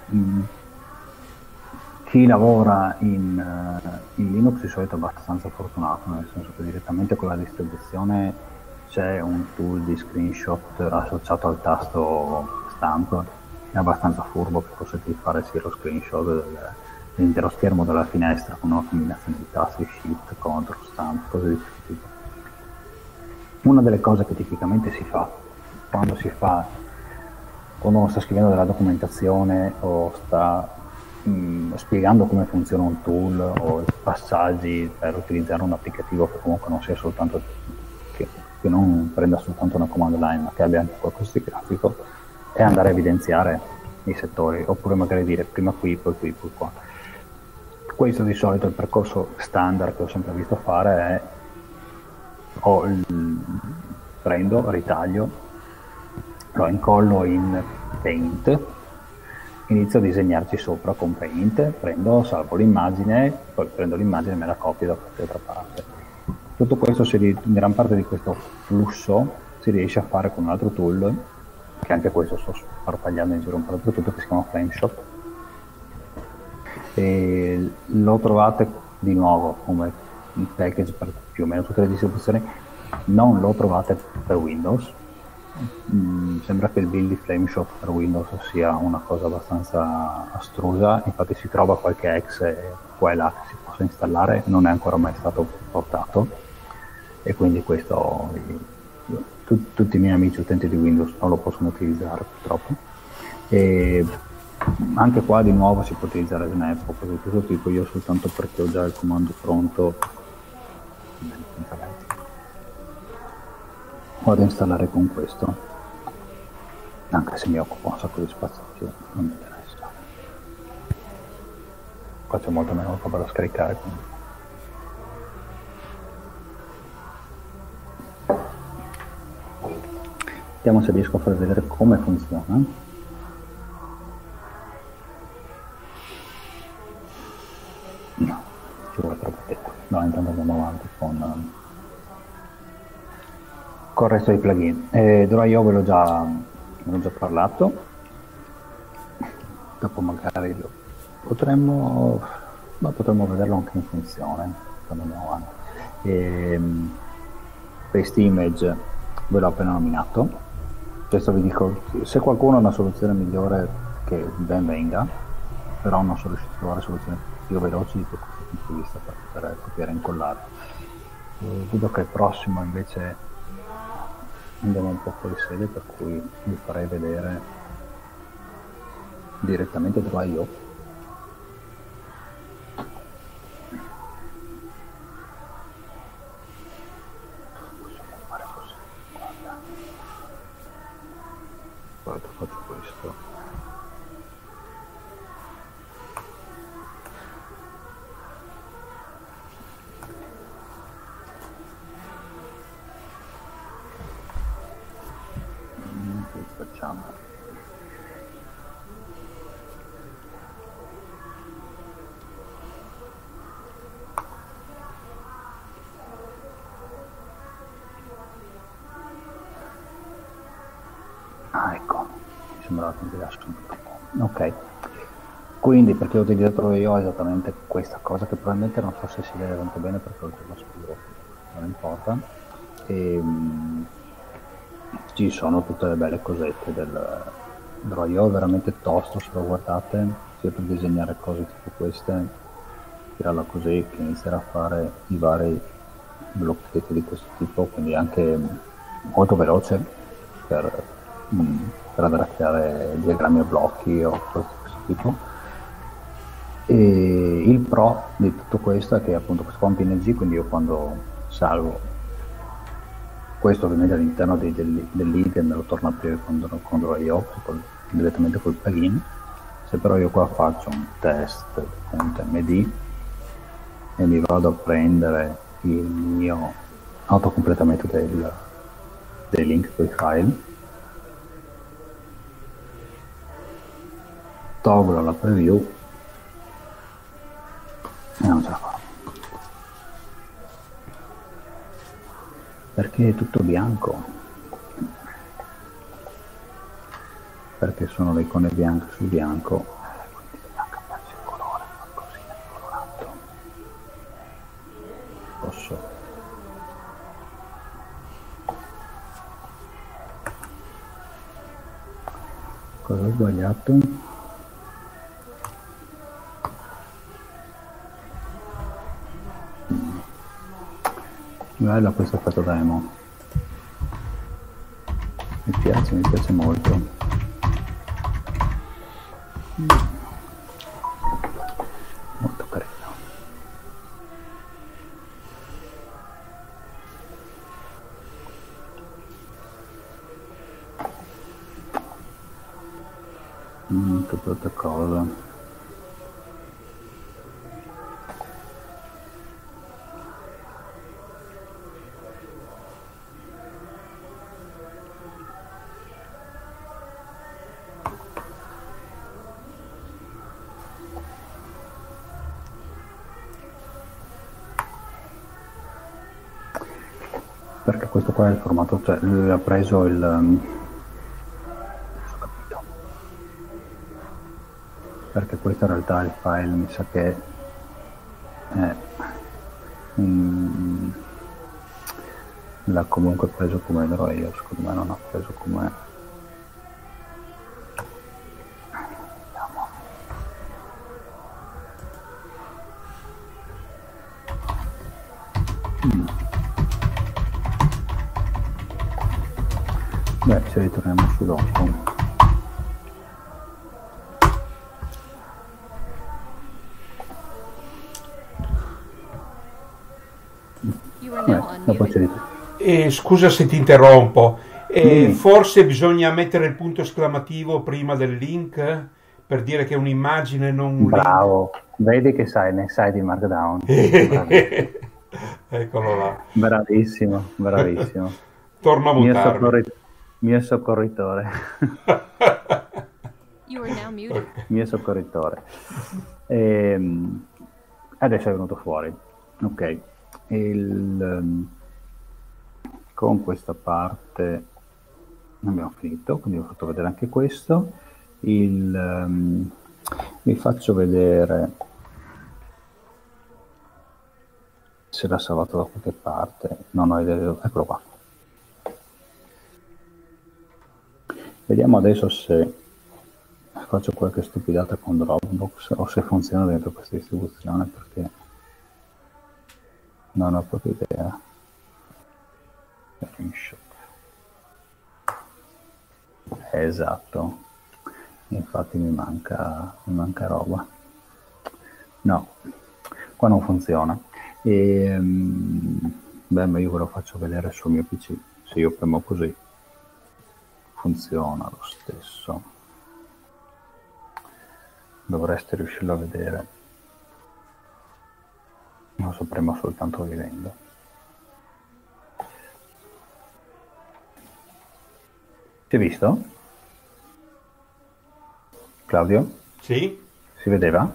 Chi lavora in, in Linux di solito è abbastanza fortunato, nel senso che direttamente con la distribuzione c'è un tool di screenshot associato al tasto stamp, è abbastanza furbo, che consente di fare sia lo screenshot del, dell'intero schermo della finestra con una combinazione di tasti shift, control, stamp, cose di questo tipo. Una delle cose che tipicamente si fa quando si fa quando uno sta scrivendo della documentazione o sta mh, spiegando come funziona un tool o i passaggi per utilizzare un applicativo che comunque non sia soltanto che, che non prenda soltanto una command line, ma che abbia anche qualcosa di grafico, è andare a evidenziare i settori, oppure magari dire prima qui, poi qui, poi qua. Questo di solito il percorso standard che ho sempre visto fare è o il, prendo, ritaglio, lo incollo in Paint, inizio a disegnarci sopra con Paint, prendo, salvo l'immagine, poi prendo l'immagine e me la copio da qualche altra parte. tutto questo, si, ri- gran parte di questo flusso si riesce a fare con un altro tool, che anche questo sto sparpagliando in giro un po' dappertutto, che si chiama Flameshot. E lo trovate di nuovo come il package per più o meno tutte le distribuzioni, non lo trovate per Windows. Mm, sembra che il build di Flameshot per Windows sia una cosa abbastanza astrusa, infatti si trova qualche exe qua e là che si possa installare, non è ancora mai stato portato, e quindi questo tu, tutti i miei amici utenti di Windows non lo possono utilizzare purtroppo. E anche qua di nuovo si può utilizzare Snap o cose di questo tipo, io soltanto perché ho già il comando pronto vado a installare con questo, anche se mi occupa un sacco di spazio in più, non mi interessa, qua c'è molto meno roba da scaricare, quindi. Vediamo se riesco a far vedere come funziona. No, ci vuole troppo tempo. No, intanto andiamo avanti con, con il resto dei plugin. Eh, Dry.io ve l'ho già, ve l'ho già parlato. Dopo magari lo potremmo, ma potremmo vederlo anche in funzione quando andiamo avanti. E, Paste Image ve l'ho appena nominato. Questo vi dico, se qualcuno ha una soluzione migliore che ben venga, però non sono riuscito a trovare soluzioni più veloci da questo punto di vista per poter copiare e incollare. E vedo che il prossimo invece andiamo un po' fuori sede, per cui vi farei vedere direttamente Dry.io. Guarda, faccio questo. Mm, che facciamo? Ah, ecco, mi sembrava che mi piace un po'. Ok, quindi perché ho utilizzato io esattamente questa cosa, che probabilmente non so se si vede tanto bene perché ho lo scudo, non importa. E, um, ci sono tutte le belle cosette del Dry.io, è veramente tosto se lo guardate, sia per disegnare cose tipo queste, tirarla così, che inizierà a fare i vari blocchetti di questo tipo, quindi anche molto veloce per, mh, per andare a creare diagrammi a blocchi o cose di questo tipo. E il pro di tutto questo è che appunto questo qua è un P N G, quindi io quando salvo questo ovviamente all'interno dei, del, dell'I D E me lo torno a aprire con, con Dry.io direttamente col plugin. Se però io qua faccio un test.md e mi vado a prendere il mio autocompletamento del, dei link con i file, toglo la preview e non ce la fa perché è tutto bianco, perché sono le icone bianche su bianco, quindi dobbiamo cambiarci il colore, qualcosina di colorato. Posso cosa ho sbagliato? Bella questo effetto demo, mi piace, mi piace molto. Molto carino. Mm, che brutta cosa. perché questo qua è il formato, cioè lui ha preso il um, perché questo in realtà il file mi sa che è um, l'ha comunque preso come ero io, secondo me non ha preso come mm. Beh, ci ritorniamo su dopo. Beh, dopo ci ritorniamo. Eh, scusa se ti interrompo, eh, mm. forse bisogna mettere il punto esclamativo prima del link per dire che è un'immagine, non un Bravo, link. Vedi che sai, ne sai di Markdown. Eccolo là. Bravissimo, bravissimo. Torno a mio, mutarmi. soccorri... mio soccorritore. Okay. Mio soccorritore. E, adesso è venuto fuori. Ok. Il, con questa parte abbiamo finito, quindi ho fatto vedere anche questo. Il, um, vi faccio vedere se l'ha salvato da qualche parte, non ho idea, eccolo qua. Vediamo adesso se faccio qualche stupidata con Dropbox o se funziona dentro questa distribuzione, perché non ho proprio idea. Esatto, infatti mi manca, mi manca roba. No, qua non funziona. E, beh, ma io ve lo faccio vedere sul mio P C. Se io premo così funziona lo stesso, dovreste riuscirlo a vedere. Non so, premo soltanto vivendo. Si è visto? Claudio? Sì? Si vedeva?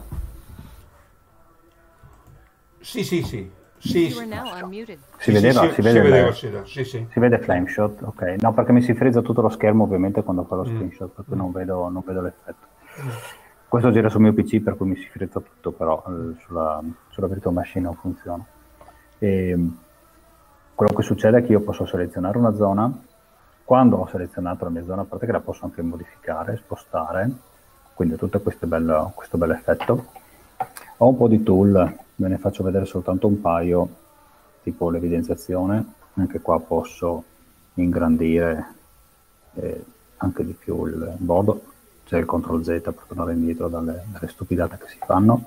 Sì, sì, sì. Sì, si sì, vedeva? sì, si, si, vede si vedeva, le... sì, sì, sì. Si vede Flameshot? Ok. No, perché mi si frizza tutto lo schermo ovviamente quando fa lo Mm. screenshot, perché Mm. non vedo, non vedo l'effetto. Mm. Questo gira sul mio P C, per cui mi si frizza tutto, però eh, sulla, sulla virtual machine non funziona. E quello che succede è che io posso selezionare una zona. Quando ho selezionato la mia zona, a parte che la posso anche modificare, spostare, quindi tutto questo bello, questo bello effetto. Ho un po' di tool, ve ne faccio vedere soltanto un paio, tipo l'evidenziazione. Anche qua posso ingrandire eh, anche di più il bordo. C'è il control Z per tornare indietro dalle, dalle stupidate che si fanno.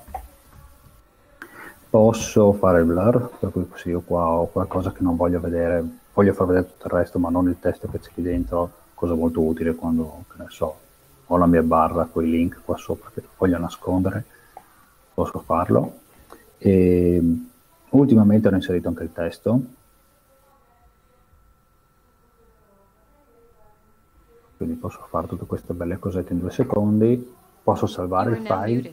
Posso fare il blur, per cui se io qua ho qualcosa che non voglio vedere, voglio far vedere tutto il resto, ma non il testo che c'è lì dentro, cosa molto utile quando, che ne so, ho la mia barra con i link qua sopra che voglio nascondere, posso farlo. E ultimamente ho inserito anche il testo, quindi posso fare tutte queste belle cosette in due secondi, posso salvare il file,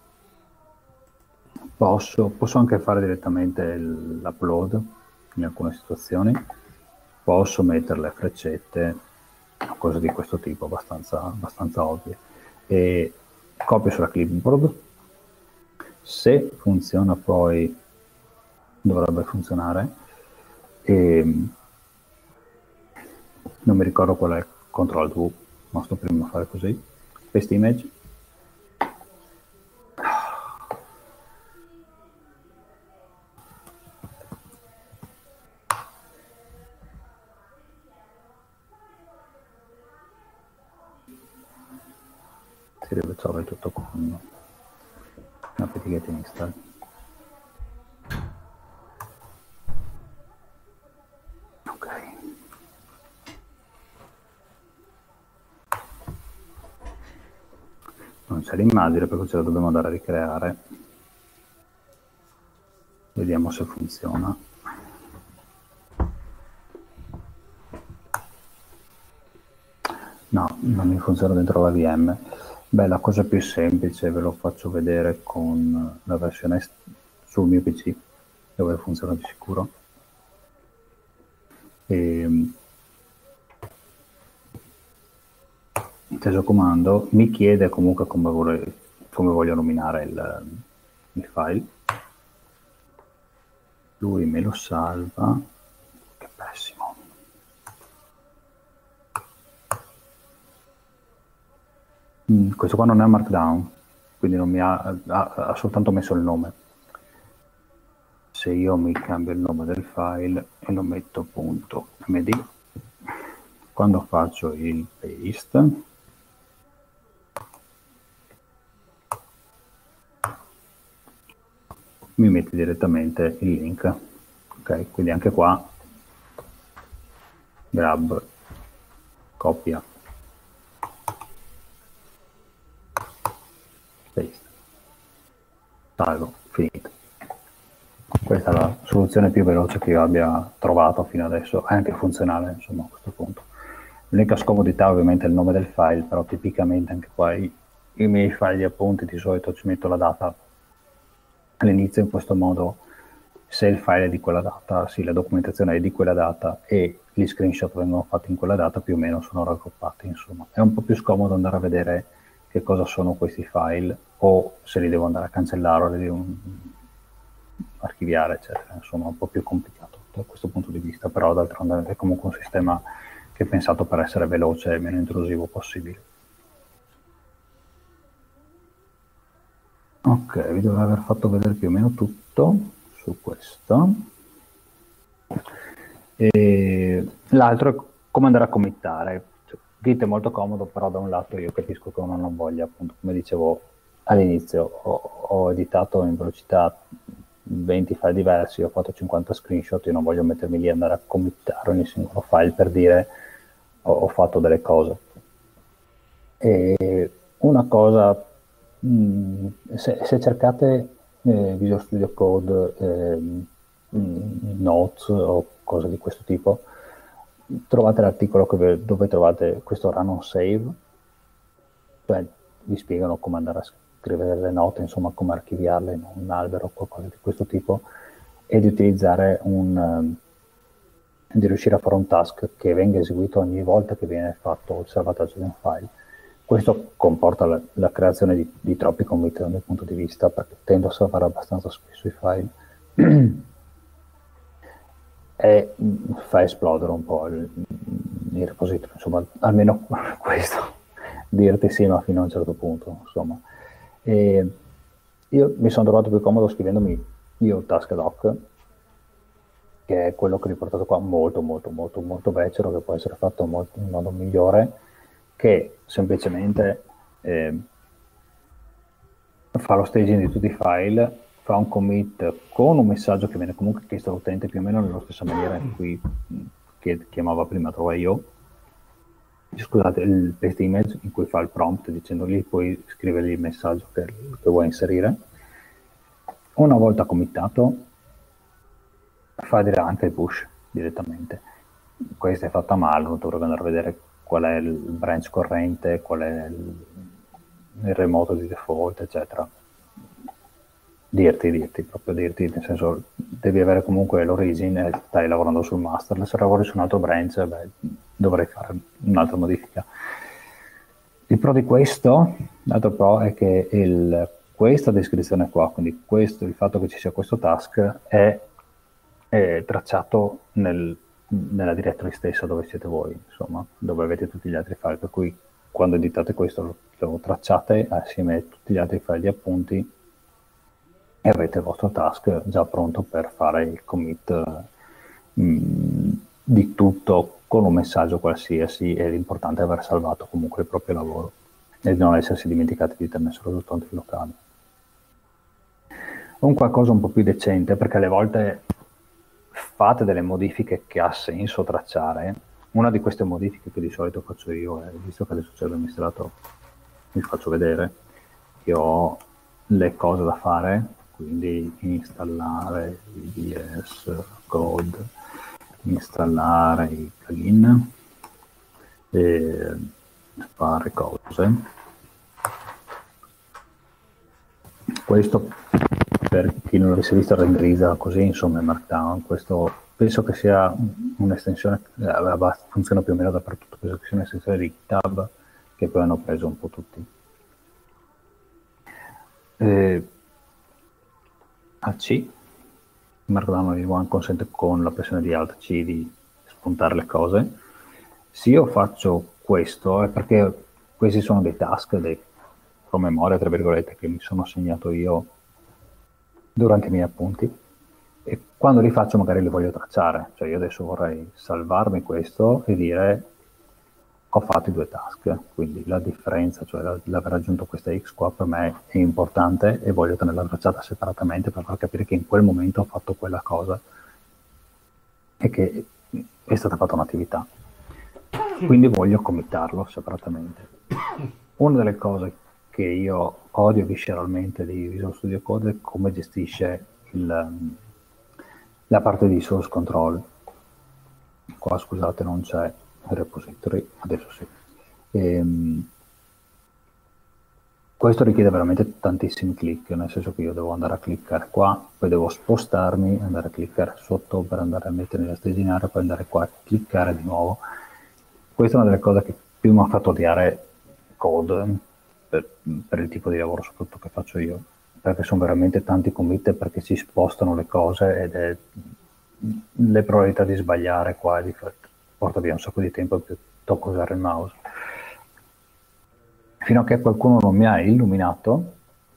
posso, posso anche fare direttamente l'upload in alcune situazioni, posso mettere le freccette, cose di questo tipo abbastanza, abbastanza ovvie, e copio sulla clipboard. Se funziona poi dovrebbe funzionare, e non mi ricordo qual è, control V, ma sto prima a fare così, paste image, si deve trovare tutto con una etichetta install. Ok. Non c'è l'immagine perché ce la dobbiamo andare a ricreare. Vediamo se funziona. No, non mi funziona dentro la V M. Beh, la cosa più semplice ve lo faccio vedere con la versione sul mio P C, dove funziona di sicuro. E, inteso comando mi chiede comunque come, vuole, come voglio nominare il, il file. Lui me lo salva. Che pessimo. Mm, questo qua non è Markdown, quindi non mi ha, ha, ha soltanto messo il nome. Se io mi cambio il nome del file e lo metto appunto md, quando faccio il paste, mi mette direttamente il link. Ok, quindi anche qua grab, copia, paste, salvo, finito. Questa è la soluzione più veloce che io abbia trovato fino adesso, è anche funzionale, insomma, a questo punto. L'unica scomodità ovviamente è il nome del file, però tipicamente anche qua i, i miei file di appunti di solito ci metto la data all'inizio, in questo modo se il file è di quella data, sì, la documentazione è di quella data e gli screenshot vengono fatti in quella data, più o meno sono raggruppati, insomma. È un po' più scomodo andare a vedere che cosa sono questi file, o se li devo andare a cancellare o li devo archiviare, eccetera. Insomma, è un po' più complicato da questo punto di vista, però d'altronde è comunque un sistema che è pensato per essere veloce e meno intrusivo possibile. Ok, vi dovrei aver fatto vedere più o meno tutto su questo. L'altro è come andare a committare. Cioè, Git è molto comodo, però da un lato io capisco che uno non voglia, appunto, come dicevo all'inizio, ho, ho editato in velocità venti file diversi, ho fatto cinquanta screenshot, io non voglio mettermi lì e andare a committare ogni singolo file per dire ho, ho fatto delle cose. E una cosa, mh, se, se cercate eh, Visual Studio Code, eh, notes o cose di questo tipo, trovate l'articolo dove trovate questo run on save, cioè vi spiegano come andare a scrivere le note, insomma come archiviarle in un albero o qualcosa di questo tipo, e di utilizzare un um, di riuscire a fare un task che venga eseguito ogni volta che viene fatto il salvataggio di un file. Questo comporta la, la creazione di, di troppi commit dal mio punto di vista, perché tendo a salvare abbastanza spesso i file e fa esplodere un po' il, il repository, insomma, almeno questo, dirti sì, ma fino a un certo punto, insomma. E io mi sono trovato più comodo scrivendomi io il task doc, che è quello che ho riportato qua, molto molto molto molto becero, che può essere fatto molto, in modo migliore, che semplicemente eh, fa lo staging di tutti i file, fa un commit con un messaggio che viene comunque chiesto all'utente più o meno nella stessa maniera in cui che chiamava prima trova io. Scusate, il paste image in cui fa il prompt dicendogli puoi scrivergli il messaggio che, che vuoi inserire. Una volta committato fa dire anche il push direttamente. Questa è fatta male, non dovrei andare a vedere qual è il branch corrente, qual è il, il remoto di default, eccetera. Dirti, dirti, proprio dirti, nel senso devi avere comunque l'origine, stai lavorando sul master, se lavori su un altro branch, beh, dovrei fare un'altra modifica. Il pro di questo, l'altro pro è che il, questa descrizione qua, quindi questo, il fatto che ci sia questo task, è, è tracciato nel, nella directory stessa dove siete voi, insomma, dove avete tutti gli altri file, per cui quando editate questo lo, lo tracciate assieme a tutti gli altri file di appunti e avete il vostro task già pronto per fare il commit mh, di tutto con un messaggio qualsiasi, e l'importante è aver salvato comunque il proprio lavoro e non essersi dimenticati di tenerselo soltanto in locale. Un qualcosa un po' più decente, perché alle volte fate delle modifiche che ha senso tracciare. Una di queste modifiche che di solito faccio io, è, visto che adesso c'è l'amministrato, vi faccio vedere, io ho le cose da fare, quindi installare il V S Code, installare i plugin, e fare cose. Questo per chi non l'avesse visto renderizza così, insomma, è Markdown. Questo penso che sia un'estensione, eh, funziona più o meno dappertutto, penso che sia un'estensione di GitHub che poi hanno preso un po' tutti. Eh, A C, Markdown One consente con la pressione di Alt C di spuntare le cose. Se io faccio questo è perché questi sono dei task, dei promemoria, tra virgolette, che mi sono segnato io durante i miei appunti, e quando li faccio magari li voglio tracciare, cioè io adesso vorrei salvarmi questo e dire ho fatto i due task, quindi la differenza, cioè l'aver raggiunto questa X qua per me è importante e voglio tenerla tracciata separatamente per far capire che in quel momento ho fatto quella cosa e che è stata fatta un'attività. Quindi voglio committarlo separatamente. Una delle cose che io odio visceralmente di Visual Studio Code è come gestisce il, la parte di source control. Qua scusate non c'è il repository, adesso sì. Ehm, questo richiede veramente tantissimi click, nel senso che io devo andare a cliccare qua, poi devo spostarmi, andare a cliccare sotto per andare a mettere la staginaria, poi andare qua a cliccare di nuovo. Questa è una delle cose che più mi ha fatto odiare code per, per il tipo di lavoro soprattutto che faccio io, perché sono veramente tanti commit perché si spostano le cose ed è le probabilità di sbagliare qua e di porta via un sacco di tempo più tocco usare il mouse. Fino a che qualcuno non mi ha illuminato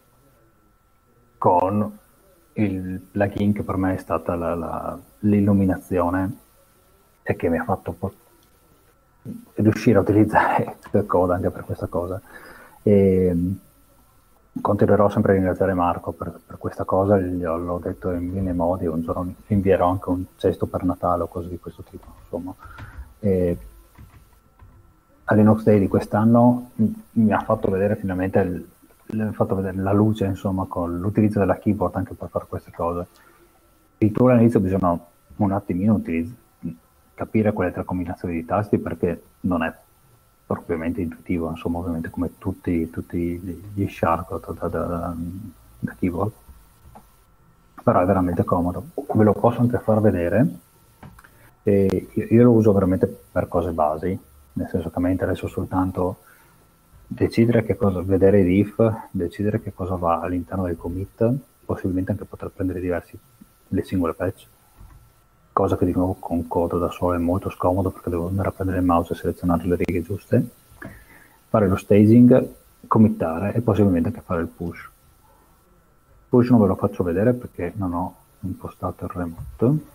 con il plugin che per me è stata la, la, l'illuminazione e che mi ha fatto riuscire a utilizzare il code anche per questa cosa. E continuerò sempre a ringraziare Marco per, per questa cosa, gli ho, l'ho detto in mille modi, un giorno invierò anche un cesto per Natale o cose di questo tipo, insomma. E a Linux Day di quest'anno mi ha fatto vedere finalmente il, mi ha fatto vedere la luce, insomma, con l'utilizzo della keyboard anche per fare queste cose. Il tool all'inizio bisogna un attimino utilizzare, capire quelle tre combinazioni di tasti perché non è propriamente intuitivo, insomma, ovviamente come tutti, tutti gli shortcut da, da, da keyboard, però è veramente comodo. Ve lo posso anche far vedere, e io, io lo uso veramente per cose basi, nel senso che a me interessa soltanto decidere che cosa, vedere i diff, decidere che cosa va all'interno del commit, possibilmente anche poter prendere diversi, le singole patch, cosa che di nuovo con code da solo è molto scomodo perché devo andare a prendere il mouse e selezionare le righe giuste, fare lo staging, committare e possibilmente anche fare il push. Push non ve lo faccio vedere perché non ho impostato il remote,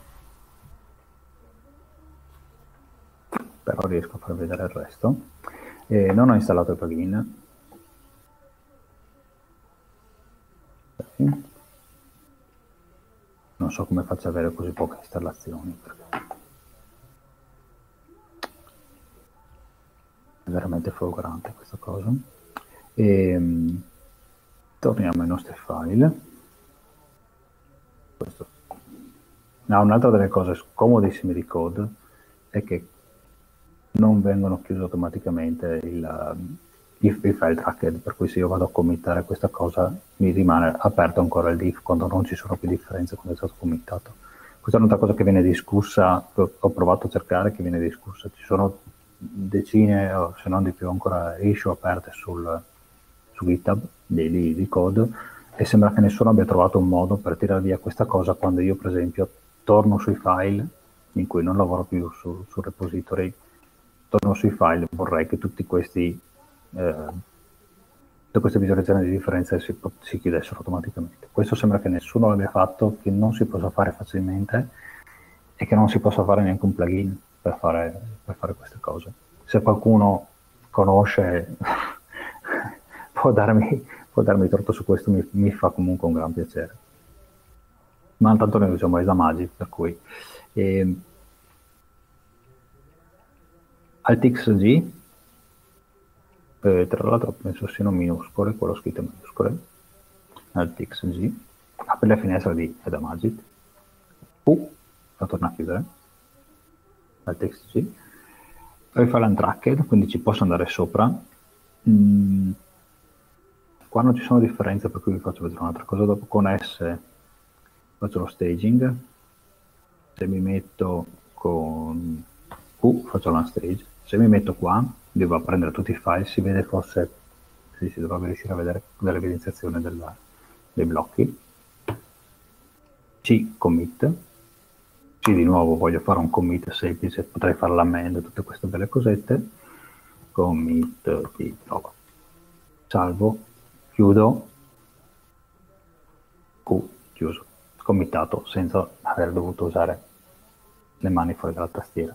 però riesco a far vedere il resto. E non ho installato il plugin. Non so come faccio ad avere così poche installazioni, perché è veramente folgorante questa cosa. E, um, torniamo ai nostri file. Questo. Ah, un'altra delle cose scomodissime di code è che non vengono chiusi automaticamente il, i, i file tracked, per cui se io vado a committare questa cosa mi rimane aperto ancora il diff quando non ci sono più differenze quando è stato committato. Questa è un'altra cosa che viene discussa, ho provato a cercare, che viene discussa, ci sono decine o se non di più ancora issue aperte sul, su GitHub di, di, di code, e sembra che nessuno abbia trovato un modo per tirare via questa cosa quando io per esempio torno sui file in cui non lavoro più su, sul repository, torno sui file, vorrei che tutti questi eh, tutte queste visualizzazioni di differenze si, si chiudessero automaticamente. Questo sembra che nessuno l'abbia fatto, che non si possa fare facilmente e che non si possa fare neanche un plugin per fare, per fare queste cose. Se qualcuno conosce può darmi, può darmi torto su questo, mi, mi fa comunque un gran piacere. Ma intanto noi usiamo Esa Magic, per cui eh, Alt-X G, eh, tra l'altro penso siano minuscole, quello scritto in minuscole, Alt-X G, apre la finestra di Esa Magic, U, la torna a chiudere, Alt-X G, poi fa l'untracked, quindi ci posso andare sopra. Mm, qua non ci sono differenze, per cui vi faccio vedere un'altra cosa. Dopo con S faccio lo staging, se mi metto con Q faccio la stage, se mi metto qua devo prendere tutti i file, si vede forse, sì, si dovrebbe riuscire a vedere l'evidenziazione della, dei blocchi. C commit, C di nuovo voglio fare un commit semplice, potrei fare l'amend, tutte queste belle cosette, commit di prova, salvo, chiudo, Q chiuso, committato senza aver dovuto usare le mani fuori dalla tastiera.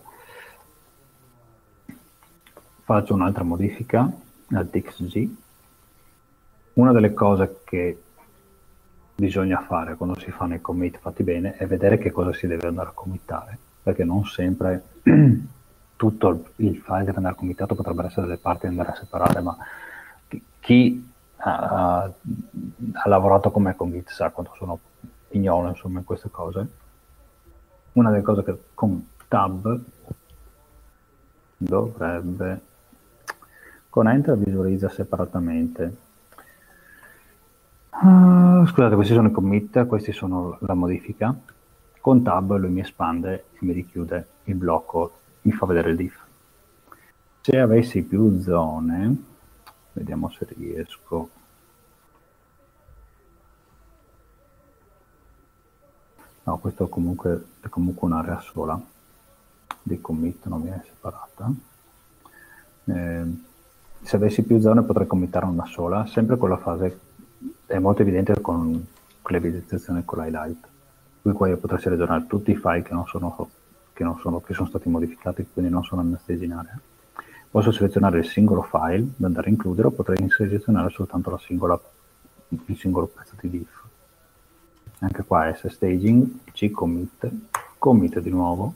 Faccio un'altra modifica al txt. Una delle cose che bisogna fare quando si fanno i commit fatti bene è vedere che cosa si deve andare a committare, perché non sempre tutto il file deve andare committato, potrebbero essere delle parti da andare a separare, ma chi ha, ha lavorato con me con Git sa quanto sono pignolo insomma in queste cose. Una delle cose che con tab dovrebbe, con enter visualizza separatamente. Uh, scusate, questi sono i commit, questi sono la modifica. Con tab lui mi espande e mi richiude il blocco, mi fa vedere il diff. Se avessi più zone, vediamo se riesco. No, questo comunque è comunque un'area sola di commit, non viene separata. Eh, se avessi più zone potrei committare una sola, sempre con la fase, è molto evidente con, con l'evidenziazione con l'highlight. Qui qua io potrei selezionare tutti i file che non sono, che non sono, che sono stati modificati, quindi non sono annestesi in area. Posso selezionare il singolo file da andare a includere, o potrei selezionare soltanto la singola, il singolo pezzo di diff. Anche qua S staging, C commit, commit di nuovo,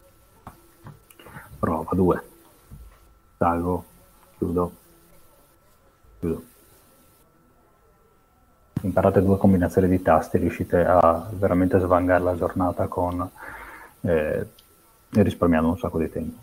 prova due, salvo, chiudo, chiudo. Imparate due combinazioni di tasti, riuscite a veramente svangare la giornata con eh, risparmiando un sacco di tempo.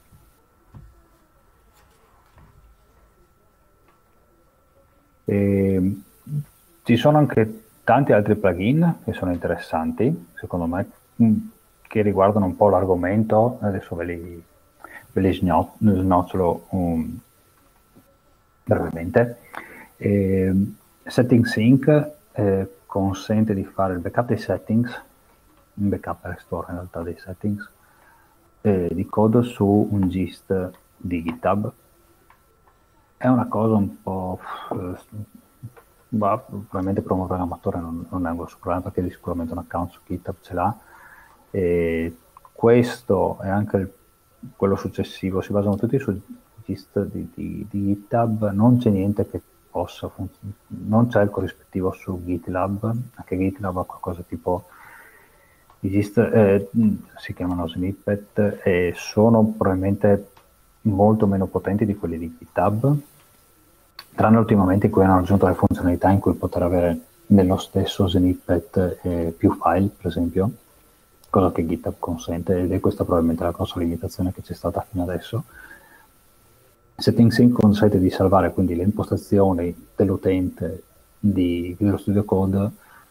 E ci sono anche tanti altri plugin che sono interessanti, secondo me, che riguardano un po' l'argomento. Adesso ve li, ve li snocciolo um, brevemente. E, Setting Sync eh, consente di fare il backup dei settings, un backup e restore in realtà dei settings, eh, di code su un gist di GitHub. È una cosa un po'... Eh, bah, probabilmente per un programmatore non, non è un grosso problema, perché sicuramente un account su GitHub ce l'ha. E questo e anche il, quello successivo si basano tutti su gist di, di, di GitHub, non c'è niente che possa funzionare, non c'è il corrispettivo su GitLab, anche GitLab ha qualcosa tipo i gist, eh, si chiamano snippet e sono probabilmente molto meno potenti di quelli di GitHub, tranne ultimamente in cui hanno aggiunto le funzionalità in cui poter avere nello stesso snippet eh, più file, per esempio, cosa che GitHub consente, ed è questa probabilmente la grossa limitazione che c'è stata fino adesso. Setting Sync consente di salvare quindi le impostazioni dell'utente di Visual Studio Code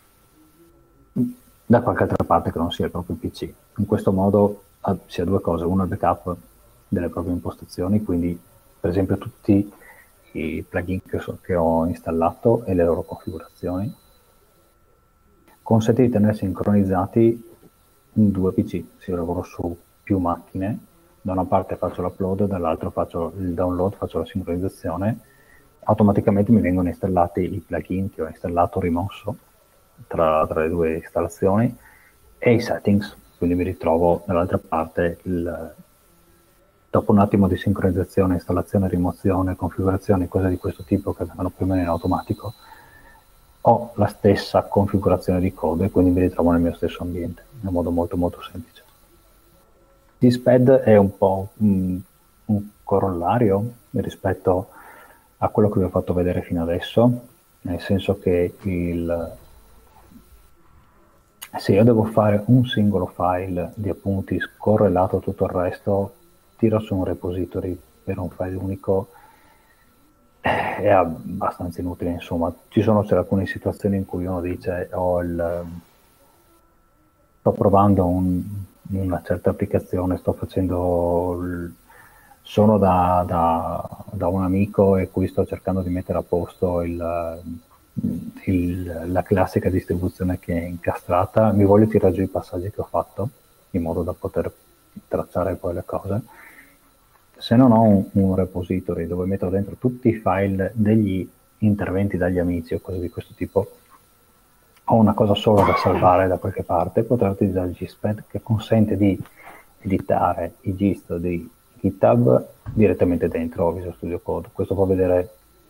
da qualche altra parte che non sia il proprio P C. In questo modo ha, si ha due cose: uno il backup delle proprie impostazioni, quindi per esempio tutti i plugin che, so, che ho installato e le loro configurazioni, consente di tenere sincronizzati in due P C, se io lavoro su più macchine. Da una parte faccio l'upload, dall'altra faccio il download, faccio la sincronizzazione, automaticamente mi vengono installati i plugin che ho installato, rimosso tra, tra le due installazioni, e i settings, quindi mi ritrovo dall'altra parte, il, dopo un attimo di sincronizzazione, installazione, rimozione, configurazione, cose di questo tipo che vanno più o meno in automatico, ho la stessa configurazione di code, quindi mi ritrovo nel mio stesso ambiente, in un modo molto molto semplice. Gsped è un po' un, un corollario rispetto a quello che vi ho fatto vedere fino adesso, nel senso che il, se io devo fare un singolo file di appunti scorrelato a tutto il resto, tiro su un repository per un file unico, è abbastanza inutile. Insomma, ci sono c'è alcune situazioni in cui uno dice ho il, sto provando un una certa applicazione, sto facendo, il- sono da, da- da un amico e qui sto cercando di mettere a posto il, il- la classica distribuzione che è incastrata, mi voglio tirare giù i passaggi che ho fatto, in modo da poter tracciare poi le cose. Se non ho un, un repository dove metto dentro tutti i file degli interventi dagli amici o cose di questo tipo, ho una cosa sola da salvare da qualche parte, potrei utilizzare Gsped che consente di editare i gist di GitHub direttamente dentro Visual Studio Code. Questo fa vedere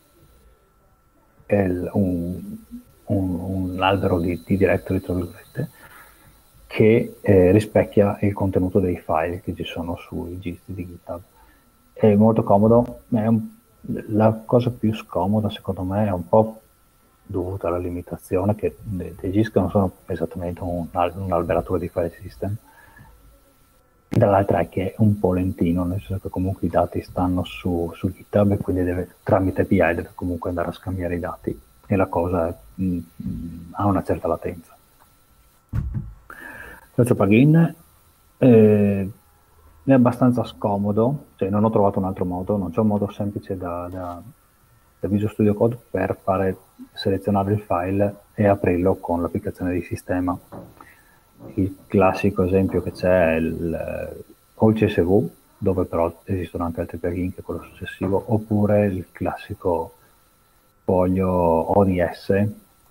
il, un, un, un albero di, di directory, tra virgolette, che eh, rispecchia il contenuto dei file che ci sono sui gist di GitHub. È molto comodo, è un, la cosa più scomoda secondo me è un po' dovuta alla limitazione che dei gist non sono esattamente un, un alberatore di file system, dall'altra è che è un po' lentino, nel senso che comunque i dati stanno su, su GitHub e quindi deve, tramite A P I deve comunque andare a scambiare i dati e la cosa è, mh, mh, ha una certa latenza. Questo plugin eh, è abbastanza scomodo, cioè non ho trovato un altro modo, non c'è un modo semplice da, da, da Visual Studio Code per fare selezionare il file e aprirlo con l'applicazione di sistema. Il classico esempio che c'è è il, o il C S V, dove però esistono anche altri plugin che è quello successivo, oppure il classico foglio O D S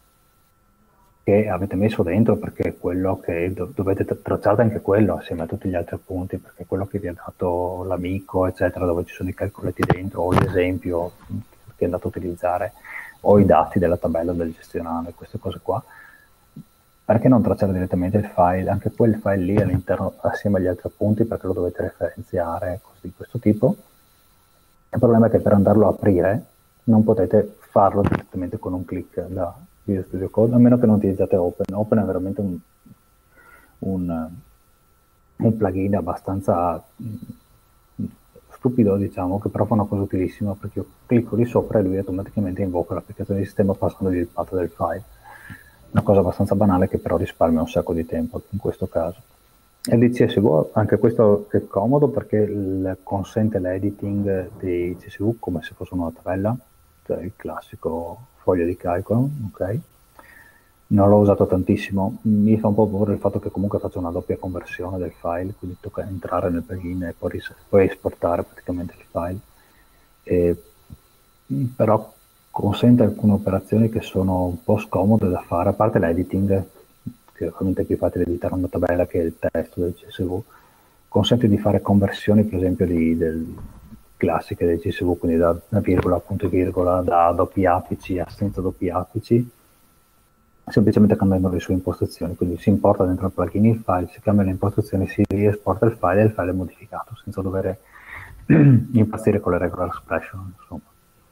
che avete messo dentro perché è quello che do- dovete tracciare anche quello assieme a tutti gli altri appunti, perché è quello che vi ha dato l'amico, eccetera, dove ci sono i calcoletti dentro, o l'esempio che è andato a utilizzare, o i dati della tabella del gestionale, queste cose qua. Perché non tracciare direttamente il file, anche quel file lì all'interno assieme agli altri appunti, perché lo dovete referenziare, cose di questo tipo. Il problema è che per andarlo a aprire non potete farlo direttamente con un click da Visual Studio Code, a meno che non utilizzate Open. Open è veramente un, un, un plugin abbastanza stupido, diciamo, che però fa una cosa utilissima, perché io clicco lì sopra e lui automaticamente invoca l'applicazione di sistema passando il path del file. Una cosa abbastanza banale che però risparmia un sacco di tempo in questo caso. E di C S V, anche questo è comodo perché il, consente l'editing di C S V come se fosse una tabella, cioè il classico foglio di calcolo, ok? Non l'ho usato tantissimo, mi fa un po' paura il fatto che comunque faccio una doppia conversione del file, quindi tocca entrare nel plugin e poi, poi esportare praticamente il file. E, però consente alcune operazioni che sono un po' scomode da fare, a parte l'editing, che ovviamente è più facile editare una tabella che il testo del C S V, consente di fare conversioni per esempio di, del, classiche del C S V, quindi da, da virgola a punto e virgola, da doppi apici a senza doppi apici, semplicemente cambiando le sue impostazioni, quindi si importa dentro il plugin il file, si cambia le impostazioni, si riesporta il file e il file è modificato, senza dover impazzire con le regular expression, insomma.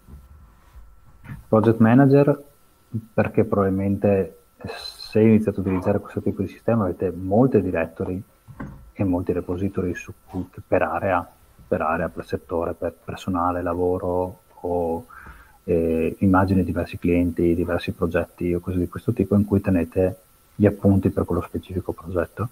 Project Manager, perché probabilmente se iniziate a utilizzare questo tipo di sistema avete molte directory e molti repository su, per area, per area, per settore, per personale, lavoro o eh, immagini di diversi clienti, diversi progetti o cose di questo tipo in cui tenete gli appunti per quello specifico progetto.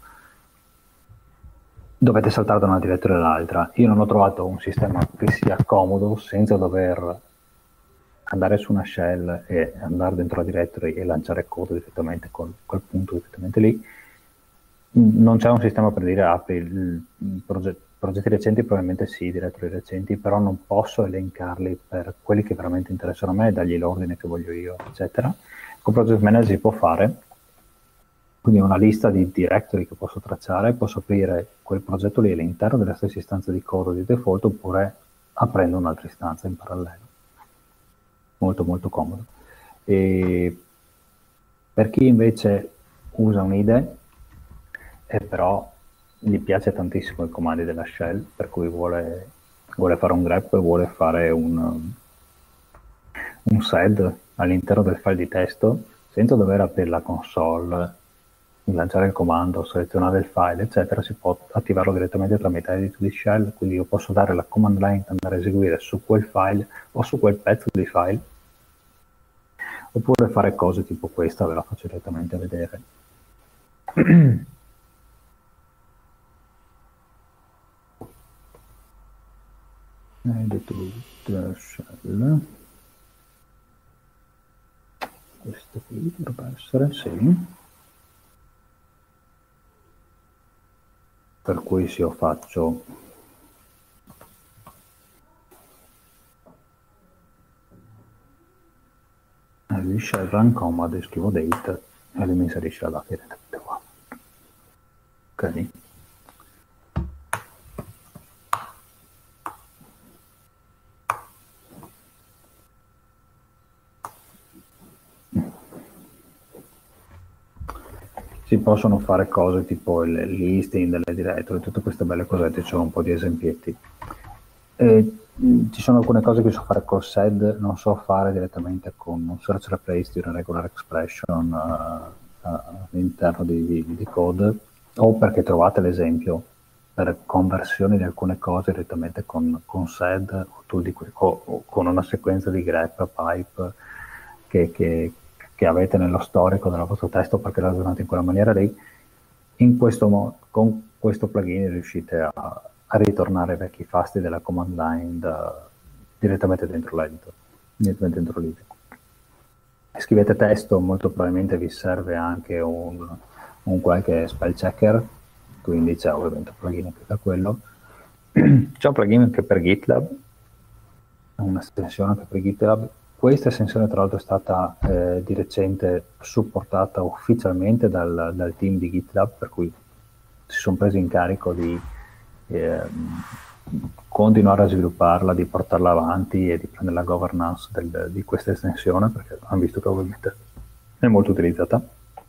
Dovete saltare da una directory all'altra. Io non ho trovato un sistema che sia comodo senza dover andare su una shell e andare dentro la directory e lanciare code direttamente con quel punto direttamente lì. Non c'è un sistema per dire apri il progetto. Progetti recenti probabilmente sì, direttori recenti, però non posso elencarli per quelli che veramente interessano a me, dargli l'ordine che voglio io, eccetera. Con Project Manager si può fare, quindi una lista di directory che posso tracciare, posso aprire quel progetto lì all'interno della stessa istanza di code di default oppure aprendo un'altra istanza in parallelo. Molto molto comodo. E per chi invece usa un I D E e però gli piace tantissimo i comandi della shell, per cui vuole, vuole fare un grep, vuole fare un, un sed all'interno del file di testo senza dover aprire la console, lanciare il comando, selezionare il file, eccetera, si può attivarlo direttamente tramite edit di shell, quindi io posso dare la command line per andare a eseguire su quel file o su quel pezzo di file, oppure fare cose tipo questa, ve la faccio direttamente vedere. edit with shell, questo qui dovrebbe essere, sì, per cui se io faccio di shell run command e scrivo date e lui mi inserisce la data direttamente qua. Ok. Si possono fare cose tipo il listing delle directory, tutte queste belle cosette, ci sono un po' di esempietti. E, mh, ci sono alcune cose che so fare col S E D, non so fare direttamente con un search replace di una regular expression uh, uh, all'interno di, di, di code, o perché trovate l'esempio per conversioni di alcune cose direttamente con, con S E D o, tool di, o, o con una sequenza di grep, pipe che, che che avete nello storico del vostro testo perché ragionate in quella maniera lì, in questo modo, con questo plugin riuscite a, a ritornare ai vecchi fasti della command line da, direttamente dentro l'editor, direttamente dentro l'editor. Scrivete testo, molto probabilmente vi serve anche un, un qualche spell checker, quindi c'è ovviamente un plugin anche per quello. C'è un plugin anche per GitLab, un'estensione anche per GitLab. Questa estensione tra l'altro è stata eh, di recente supportata ufficialmente dal, dal team di GitLab, per cui si sono presi in carico di eh, continuare a svilupparla, di portarla avanti e di prendere la governance del, di questa estensione, perché hanno visto che ovviamente è molto utilizzata.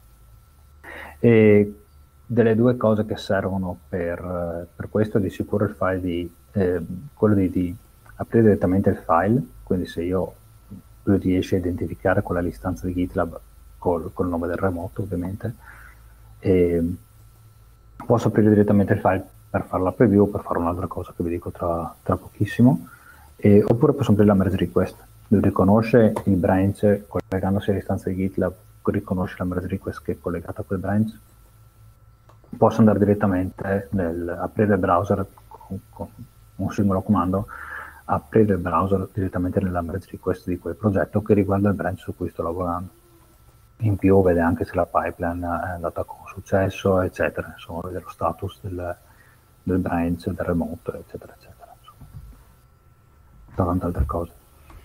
E delle due cose che servono per, per questo è di sicuro il file di, eh, quello di, di aprire direttamente il file, quindi se io lui riesce a identificare quella istanza di GitLab col, col nome del remoto ovviamente, e posso aprire direttamente il file per fare la preview o per fare un'altra cosa che vi dico tra, tra pochissimo, e, oppure posso aprire la merge request. Lui riconosce il branch collegandosi all'istanza di GitLab, riconosce la merge request che è collegata a quel branch. Posso andare direttamente nel aprire il browser con, con un singolo comando, aprire il browser direttamente nella merge request di quel progetto che riguarda il branch su cui sto lavorando. In più vede anche se la pipeline è andata con successo, eccetera, insomma vede lo status del, del branch, del remoto, eccetera, eccetera. Insomma. Tante altre cose.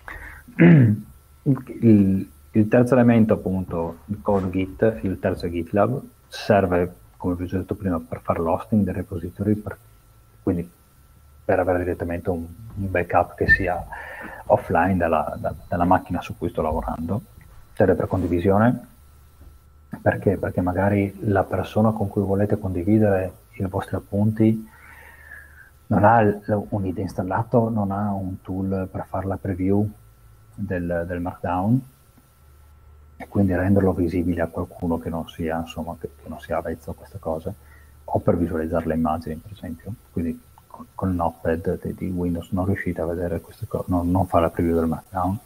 Il, il terzo elemento, appunto, il code Git, il terzo è GitLab, serve, come vi ho detto prima, per fare l'hosting dei repository, per, quindi per avere direttamente un, un backup che sia offline dalla, da, dalla macchina su cui sto lavorando. Serve per condivisione. Perché? Perché magari la persona con cui volete condividere i vostri appunti non ha un I D E installato, non ha un tool per fare la preview del, del Markdown, e quindi renderlo visibile a qualcuno che non sia, insomma, che, che non sia avvezzo a queste cose, o per visualizzare le immagini, per esempio. Quindi con il Notepad di, di Windows non riuscite a vedere queste cose, non, non fa la preview del Markdown.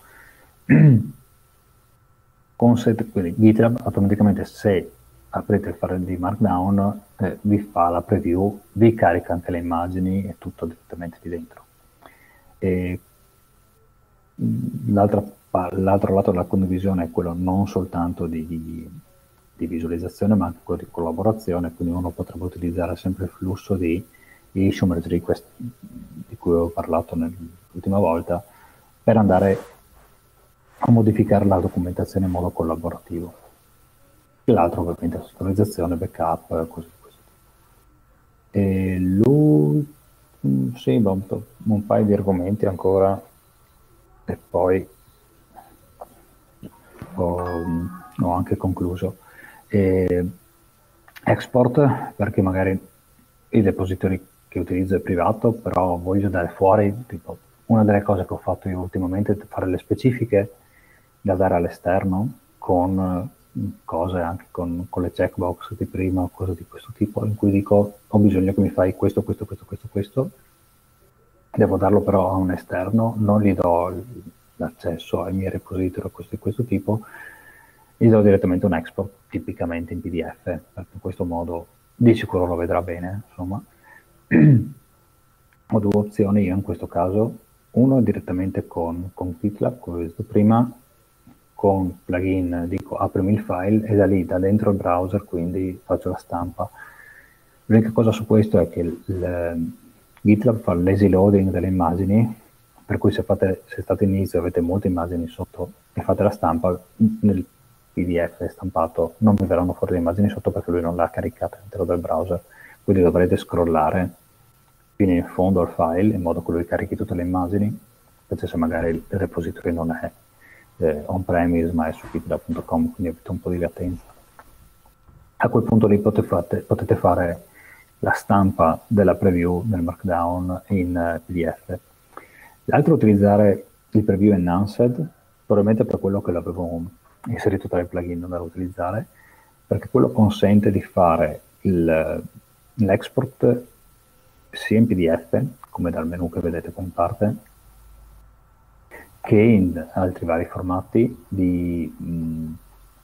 Con set, quindi GitLab automaticamente, se aprite il file di Markdown, eh, vi fa la preview, vi carica anche le immagini e tutto direttamente di dentro. E l'altro lato della condivisione è quello non soltanto di, di, di visualizzazione, ma anche quello di collaborazione, quindi uno potrebbe utilizzare sempre il flusso di issue merge request di cui ho parlato l'ultima volta, per andare a modificare la documentazione in modo collaborativo. L'altro ovviamente è autorizzazione, backup, così così. E lui, sì, un, un paio di argomenti ancora e poi ho, ho anche concluso. E export, perché magari il depository che utilizzo è privato, però voglio dare fuori, tipo, una delle cose che ho fatto io ultimamente è fare le specifiche da dare all'esterno con cose anche con, con le checkbox di prima o cose di questo tipo, in cui dico ho bisogno che mi fai questo, questo, questo, questo, questo, devo darlo però a un esterno, non gli do l'accesso ai miei repository o questo di questo tipo, gli do direttamente un export, tipicamente in P D F, perché in questo modo di sicuro lo vedrà bene, insomma. Ho due opzioni io in questo caso. uno direttamente con, con GitLab, come ho detto prima, con plugin dico aprimi il file e da lì, da dentro il browser, quindi faccio la stampa. L'unica cosa su questo è che il, il GitLab fa l'easy loading delle immagini, per cui se, fate, se state all'inizio e avete molte immagini sotto e fate la stampa, nel P D F stampato non vi verranno fuori le immagini sotto perché lui non l'ha caricata all'interno del browser, quindi dovrete scrollare fino in fondo al file in modo che lui carichi tutte le immagini, specie se magari il repository non è eh, on-premise ma è su gitlab punto com, quindi avete un po' di latenza. A quel punto lì potete, fate, potete fare la stampa della preview nel Markdown in uh, P D F. L'altro è utilizzare il preview enhanced, probabilmente per quello che l'avevo inserito tra i plugin non da utilizzare, perché quello consente di fare l'export sia in P D F, come dal menu che vedete qua in parte, che in altri vari formati. Di, mh,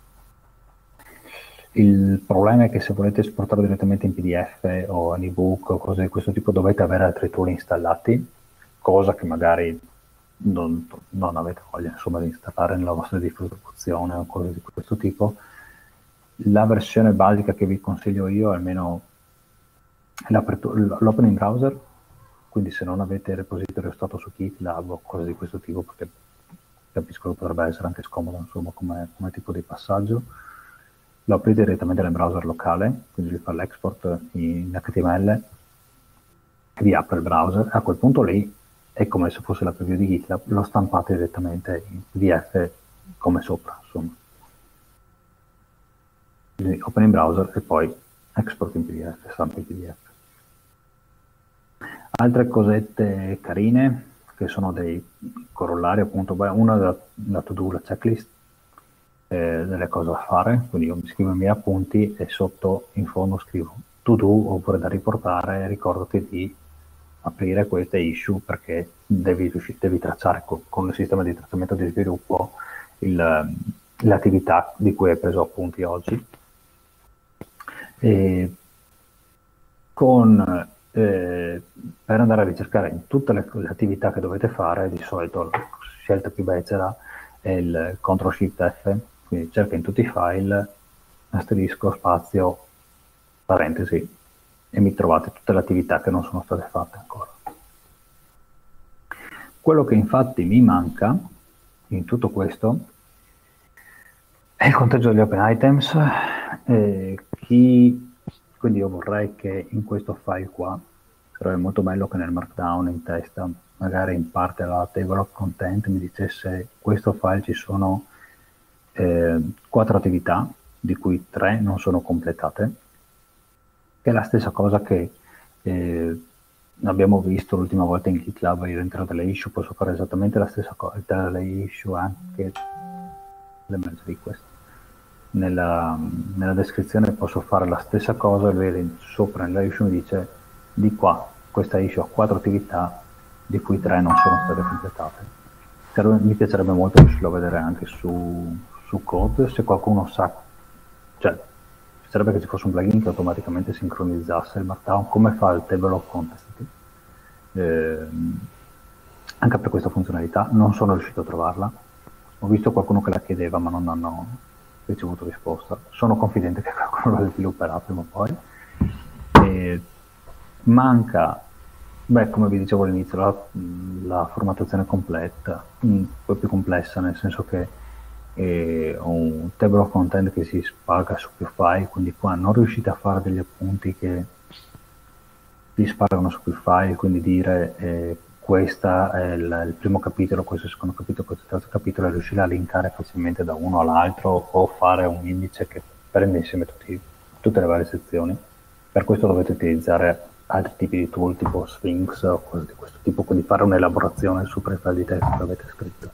il problema è che se volete esportarlo direttamente in P D F o in ebook o cose di questo tipo dovete avere altri tool installati, cosa che magari non, non avete voglia insomma, di installare nella vostra distribuzione o cose di questo tipo. La versione basica che vi consiglio io è almeno l'open in browser, quindi se non avete repository stato su GitLab o cose di questo tipo, perché capisco che potrebbe essere anche scomodo insomma come, come tipo di passaggio, lo aprite direttamente nel browser locale, quindi vi fa l'export in H T M L, vi apre il browser, a quel punto lì è come se fosse la preview di GitLab, lo stampate direttamente in P D F come sopra, insomma. Quindi open in browser e poi export in P D F, stampa in P D F. Altre cosette carine, che sono dei corollari, appunto, beh, una è la, la to-do, la checklist, eh, delle cose da fare, quindi io mi scrivo i miei appunti e sotto in fondo scrivo to-do oppure da riportare, ricordati di aprire queste issue perché devi, devi tracciare con, con il sistema di trattamento di sviluppo l'attività di cui hai preso appunti oggi. E con, eh, per andare a ricercare in tutte le, le attività che dovete fare, di solito la scelta più becera è il control shift F, quindi cerca in tutti i file, asterisco, spazio, parentesi, e mi trovate tutte le attività che non sono state fatte ancora. Quello che infatti mi manca in tutto questo è il conteggio degli open items. Eh, chi, quindi io vorrei che in questo file qua, sarebbe molto bello che nel Markdown in testa, magari in parte la table of content mi dicesse questo file ci sono eh, quattro attività, di cui tre non sono completate, che è la stessa cosa che eh, abbiamo visto l'ultima volta in GitLab. Io all'interno delle issue posso fare esattamente la stessa cosa, all'interno delle issue anche le merge request. Nella, nella descrizione posso fare la stessa cosa, lui sopra nella issue mi dice di qua, questa issue ha quattro attività, di cui tre non sono state completate. Mi piacerebbe molto riuscirlo a vedere anche su, su code, se qualcuno sa, cioè sarebbe che ci fosse un plugin che automaticamente sincronizzasse il Markdown come fa il table of content. Eh, anche per questa funzionalità non sono riuscito a trovarla, ho visto qualcuno che la chiedeva ma non hanno ricevuto risposta. Sono confidente che qualcuno la svilupperà prima o poi. E manca, beh, come vi dicevo all'inizio, la, la formattazione completa, un po' più complessa, nel senso che è un table of content che si spalga su più file, quindi qua non riuscite a fare degli appunti che si spalgano su più file, quindi dire eh, questo è il, il primo capitolo, questo è il secondo capitolo, questo è il terzo capitolo, e riuscire a linkare facilmente da uno all'altro o fare un indice che prende insieme tutti, tutte le varie sezioni. Per questo dovete utilizzare altri tipi di tool tipo Sphinx o cose di questo tipo, quindi fare un'elaborazione sopra i file di testo che avete scritto.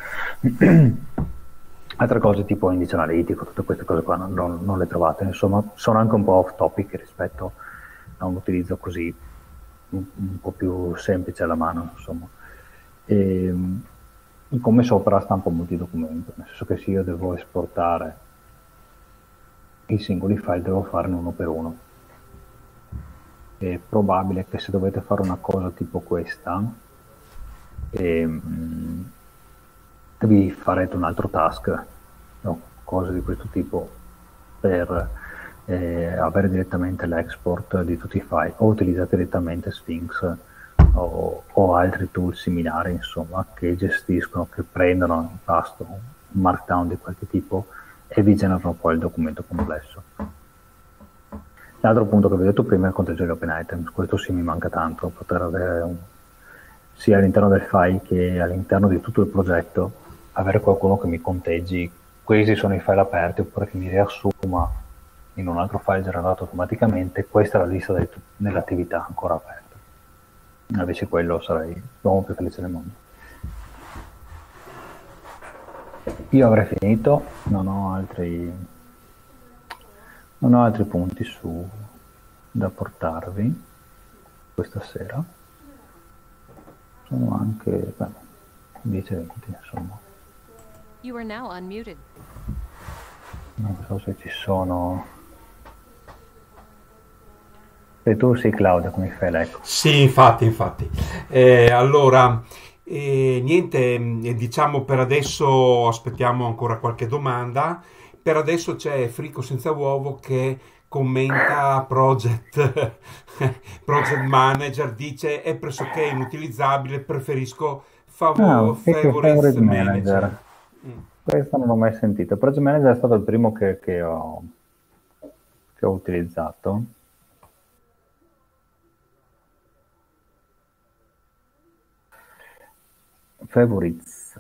Altre cose tipo indice analitico, tutte queste cose qua non, non, non le trovate, insomma sono anche un po' off topic rispetto a un utilizzo così un, un po' più semplice alla mano, insomma. E, come sopra stampo multidocumento, nel senso che se io devo esportare i singoli file devo farne uno per uno. È probabile che se dovete fare una cosa tipo questa, e mh, vi farete un altro task, no? Cose di questo tipo, per eh, avere direttamente l'export di tutti i file, o utilizzate direttamente Sphinx o, o altri tool similari, insomma, che gestiscono, che prendono un pasto, un markdown di qualche tipo e vi generano poi il documento complesso. L'altro punto che vi ho detto prima è il conteggio degli open items. Questo sì, mi manca tanto, poter avere un, sia all'interno del file che all'interno di tutto il progetto, avere qualcuno che mi conteggi questi sono i file aperti, oppure che mi riassuma in un altro file generato automaticamente questa è la lista delle, delle attività ancora aperte. Invece quello sarei l'uomo più felice del mondo. Io avrei finito, non ho altri non ho altri punti su da portarvi questa sera. Sono anche beh, dieci venti, insomma. You are now unmuted. Non so se ci sono. E tu sì, Claudia, come fai l'eco? Sì, infatti, infatti. Eh, allora, eh, niente, eh, diciamo per adesso aspettiamo ancora qualche domanda. Per adesso c'è Frico senza uovo che commenta Project, Project Manager, dice è pressoché inutilizzabile, preferisco Ah, favo- sì, sì, Favorites Favorite Manager. Manager. Mm. Questo non l'ho mai sentito. Project Manager è stato il primo che, che ho, che ho utilizzato. Favorites.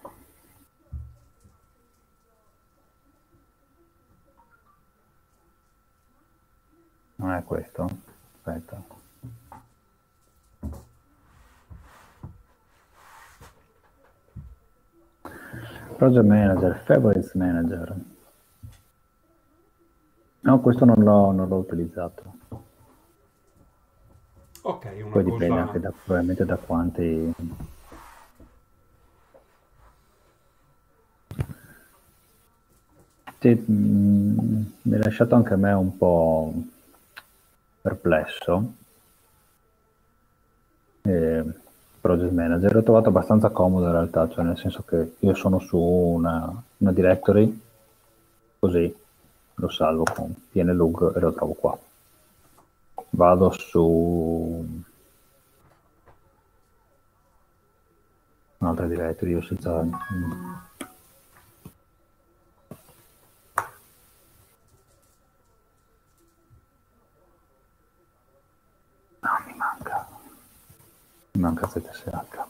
Non è questo? Aspetta. Project Manager, Favorites Manager. No, questo non l'ho, non l'ho utilizzato. Ok, una Poi dipende cosa... anche da, probabilmente da quanti... Sì, mh, mi ha lasciato anche a me un po' perplesso. Eh, Project Manager l'ho trovato abbastanza comodo in realtà, cioè nel senso che io sono su una, una directory, così lo salvo con pnlog e lo trovo qua. Vado su un'altra directory, io senza... No, mi manca. Mi manca Z S H.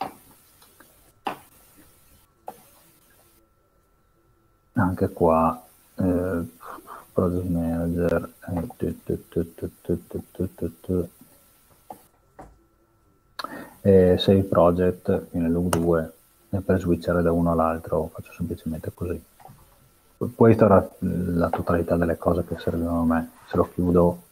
Anche qua eh, Project Manager eh, tu, tu, tu, tu, tu, tu, tu, tu, tu. Eh, Save Project in log due e per switchare da uno all'altro faccio semplicemente così. Questa era la totalità delle cose che servivano a me. Se lo chiudo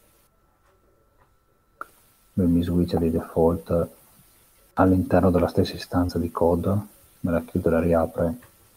mi switcha di default all'interno della stessa istanza di code, me la chiudo e la riapre.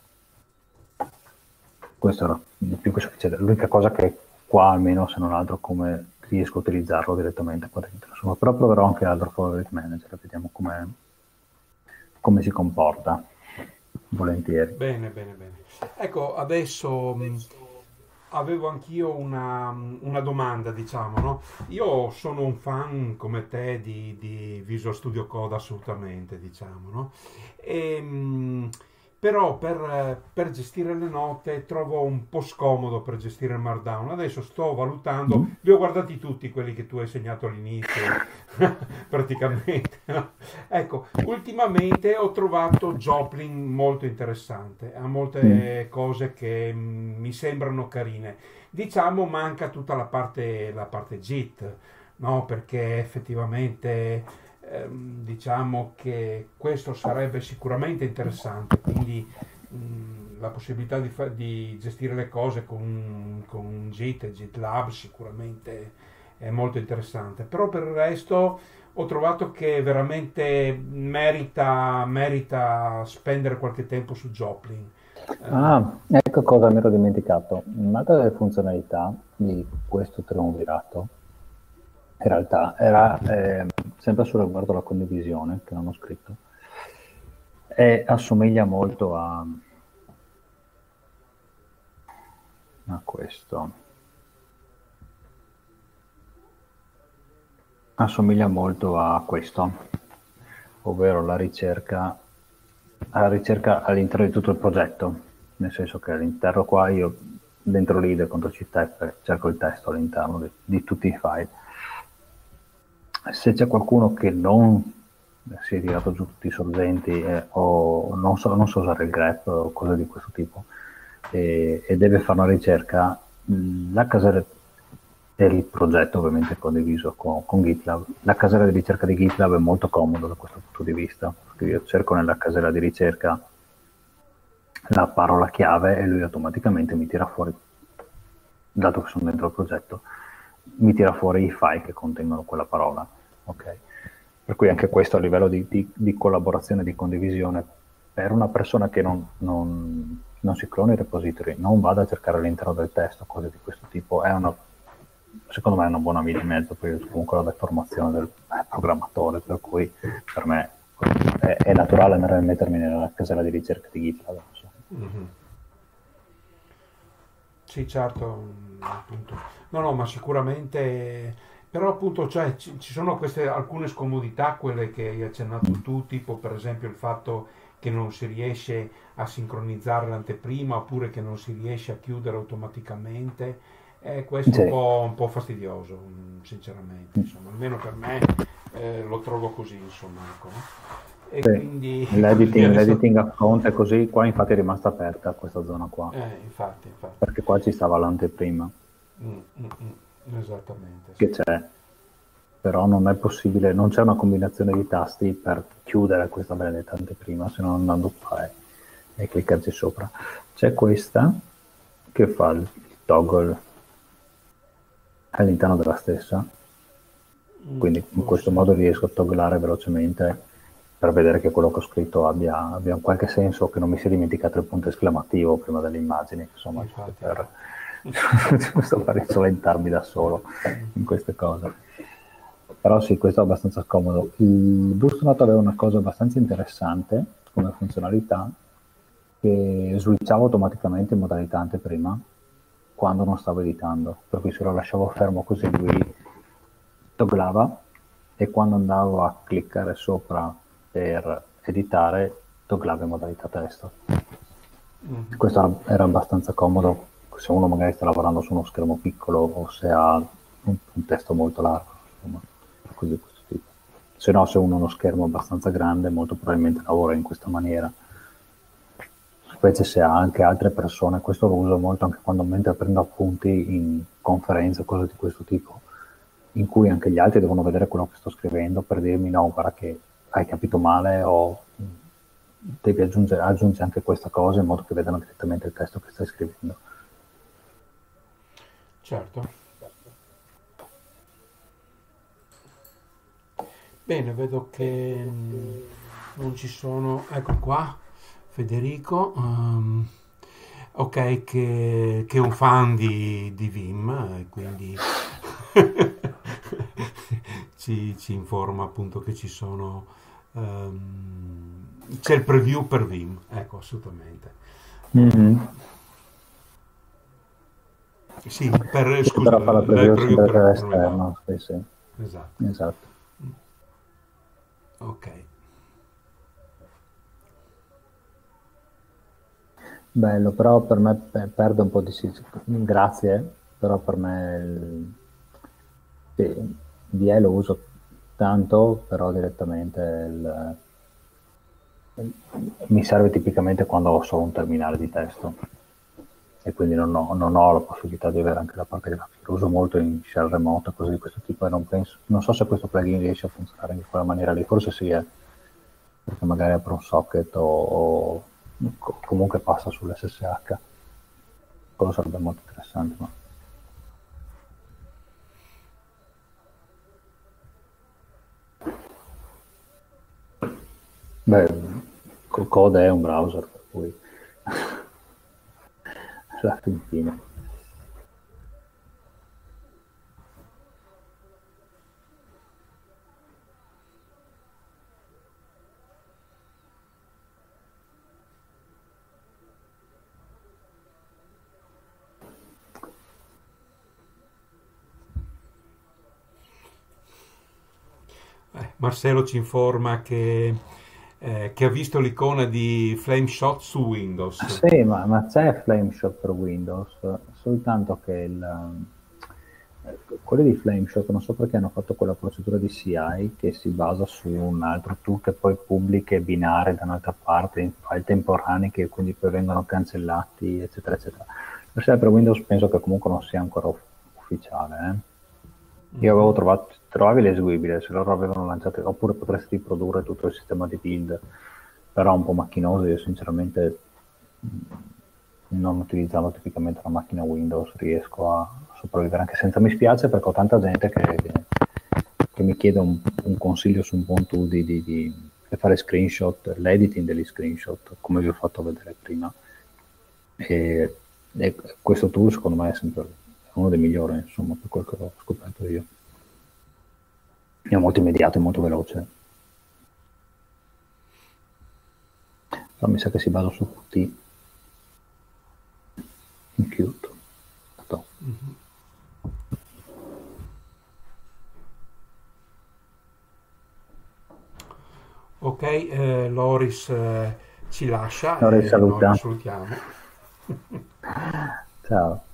Questo era di più che sufficiente. L'unica cosa che qua, almeno se non altro, come riesco a utilizzarlo direttamente qua dentro. Insomma, però proverò anche altro Favorite Manager, vediamo come si comporta. Volentieri. Bene, bene, bene. Ecco, adesso mh, avevo anch'io una, una domanda, diciamo, no? Io sono un fan come te di, di Visual Studio Code assolutamente, diciamo, no? E, mh, però per, per gestire le note trovo un po' scomodo per gestire il Markdown. Adesso sto valutando, Mm. li ho guardati tutti quelli che tu hai segnato all'inizio, praticamente, no? Ecco, ultimamente ho trovato Joplin molto interessante, ha Mm. molte cose che mm, mi sembrano carine. Diciamo manca tutta la parte, la parte Git, no? Perché effettivamente ehm, diciamo che questo sarebbe sicuramente interessante, quindi mh, la possibilità di, fa- di gestire le cose con, con Git e GitLab sicuramente è molto interessante, però per il resto ho trovato che veramente merita, merita spendere qualche tempo su Joplin. Eh, Ah, ecco cosa mi ero dimenticato. Un'altra delle funzionalità di questo triumvirato, in realtà, era eh, sempre su riguardo alla condivisione, che non ho scritto, E assomiglia molto a, a questo. Assomiglia molto a questo, ovvero la ricerca, la ricerca all'interno di tutto il progetto, nel senso che all'interno qua io dentro l'ide contro C T F cerco il testo all'interno di, di tutti i file. Se c'è qualcuno che non si è tirato giù tutti i sorgenti eh, o non so, non so usare il grep o cose di questo tipo e, e deve fare una ricerca, la casella del progetto ovviamente condiviso con, con GitLab, la casella di ricerca di GitLab è molto comoda da questo punto di vista, perché io cerco nella casella di ricerca la parola chiave e lui automaticamente mi tira fuori, dato che sono dentro il progetto, mi tira fuori i file che contengono quella parola. Okay. Per cui anche questo a livello di, di, di collaborazione, di condivisione, per una persona che non, non, non si clona i repository, non vada a cercare all'interno del testo, cose di questo tipo, è una, secondo me è una buona via di mezzo, poi comunque la deformazione del eh, programmatore, per cui per me è, è naturale andare a mettermi nella casella di ricerca di GitLab. So. Mm-hmm. Sì, certo, appunto. No, no, ma sicuramente, però appunto, cioè, ci, ci sono queste alcune scomodità, quelle che hai accennato Mm. tu, tipo per esempio il fatto che non si riesce a sincronizzare l'anteprima oppure che non si riesce a chiudere automaticamente. Eh, questo è un Sì. po', un po' fastidioso, mm, sinceramente, insomma, almeno per me eh, lo trovo così, insomma, ecco. E Sì. quindi, quindi L'editing, adesso... l'editing a front è così, qua infatti è rimasta aperta questa zona qua, Eh, infatti, infatti. perché qua ci stava l'anteprima. Mm, mm, mm, esattamente, sì. Che c'è, però non è possibile, non c'è una combinazione di tasti per chiudere questa benedetta anteprima, se non andando qua e, e cliccarci sopra. C'è questa che fa il toggle all'interno della stessa, Mm, quindi in questo forse. modo riesco a togglare velocemente per vedere che quello che ho scritto abbia, abbia un qualche senso, che non mi sia dimenticato il punto esclamativo prima delle immagini, insomma, giusto Infatti, per, infatti. giusto per insolentarmi da solo Mm, in queste cose. Però sì, questo è abbastanza scomodo. Il Boostnot aveva una cosa abbastanza interessante come funzionalità, che switchava automaticamente in modalità anteprima quando non stavo editando, per cui se lo lasciavo fermo così lui togglava e quando andavo a cliccare sopra per editare togglava in modalità testo. mm, Questo era, era abbastanza comodo se uno magari sta lavorando su uno schermo piccolo o se ha un, un testo molto largo, insomma, cose di questo tipo. Se no, se uno ha uno schermo abbastanza grande, molto probabilmente lavora in questa maniera. Specie se ha anche altre persone, questo lo uso molto anche quando mentre prendo appunti in conferenze, cose di questo tipo, in cui anche gli altri devono vedere quello che sto scrivendo per dirmi no, guarda che hai capito male o devi aggiungere, aggiungi anche questa cosa in modo che vedano direttamente il testo che stai scrivendo. certo. Bene, vedo che mm, non ci sono... Ecco qua, Federico. ehm, ok, che, che è un fan di, di Vim, e quindi ci, ci informa appunto che ci sono... ehm, c'è il preview per Vim, ecco, assolutamente. Mm-hmm. Sì, per, Sì, scusa, però fa la il preview preview sempre per, per per Web. esterno, sì, sì, Esatto. esatto. Ok. Bello, però per me pe- perde un po' di senso. Grazie, però per me il, sì, V E lo uso tanto, però direttamente il, il- mi serve tipicamente quando ho solo un terminale di testo e quindi non ho, non ho la possibilità di avere anche la parte grafica. Lo uso molto in shell remoto e cose di questo tipo e non penso, non so se questo plugin riesce a funzionare in quella maniera lì, forse sì, eh, perché magari apro un socket o, o co- comunque passa sull'S S H. Quello sarebbe molto interessante, ma beh, col code è un browser, per cui alla fin fine. Marcello ci informa che, eh, che ha visto l'icona di Flameshot su Windows. Sì, ma, ma c'è Flameshot per Windows, soltanto che il, eh, quelli di Flameshot non so perché hanno fatto quella procedura di C I che si basa su un altro tool che poi pubblica e binare da un'altra parte in file temporanei che quindi poi vengono cancellati, eccetera, eccetera. La C I per Windows penso che comunque non sia ancora uff- ufficiale, eh. Io avevo trovato, trovavi l'eseguibile, se loro avevano lanciato, oppure potresti riprodurre tutto il sistema di build, però un po' macchinoso. Io sinceramente, mh, non utilizzando tipicamente una macchina Windows, riesco a sopravvivere anche senza. Mi spiace perché ho tanta gente che, che, che mi chiede un, un consiglio su un buon tool di, di, di per fare screenshot, l'editing degli screenshot, come vi ho fatto vedere prima. E, e questo tool secondo me è sempre uno dei migliori, insomma, per quel che ho scoperto io. È molto immediato e molto veloce. Però mi sa che si basa su Qt. In Qt. Mhm. Ok, eh, Loris eh, ci lascia Allora, e noi saluta. lo salutiamo. Ciao.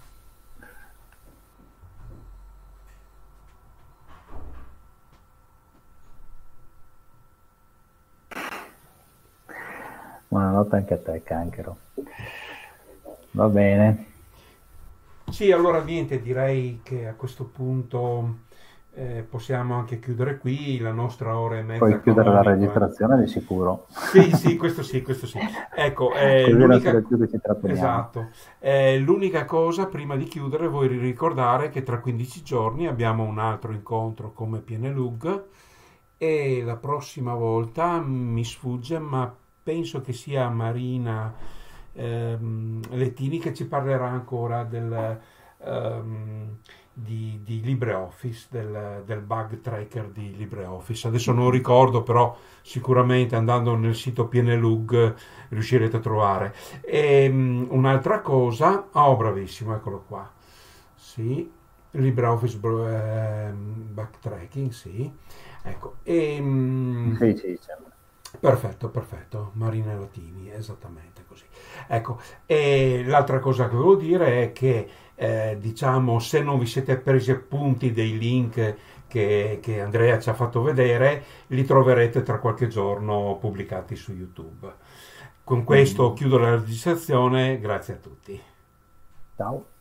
Buonanotte anche a te, Canchero. Va bene. Sì, allora niente, direi che a questo punto eh, possiamo anche chiudere qui, la nostra ora e mezza Puoi chiudere la canonico, eh. registrazione di sicuro. Sì, sì, questo sì, questo sì. Ecco, eh, Così la l'unica... sera chiude ci tratteniamo. Esatto. Eh, l'unica cosa, prima di chiudere, voglio ricordare che tra quindici giorni abbiamo un altro incontro come P N L U G e la prossima volta mi sfugge, ma penso che sia Marina ehm, Lettini che ci parlerà ancora del, ehm, di, di LibreOffice, del, del bug tracker di LibreOffice. Adesso non ricordo, però sicuramente andando nel sito P N L U G riuscirete a trovare. E, um, un'altra cosa, oh bravissimo, eccolo qua. Sì, LibreOffice eh, backtracking, sì. Ecco, e, um, Sì, sì, certo. perfetto, perfetto, Marina Latini, esattamente così. Ecco, e l'altra cosa che volevo dire è che, eh, diciamo, se non vi siete presi appunti dei link che, che Andrea ci ha fatto vedere, li troverete tra qualche giorno pubblicati su YouTube. Con questo chiudo la registrazione, grazie a tutti. Ciao.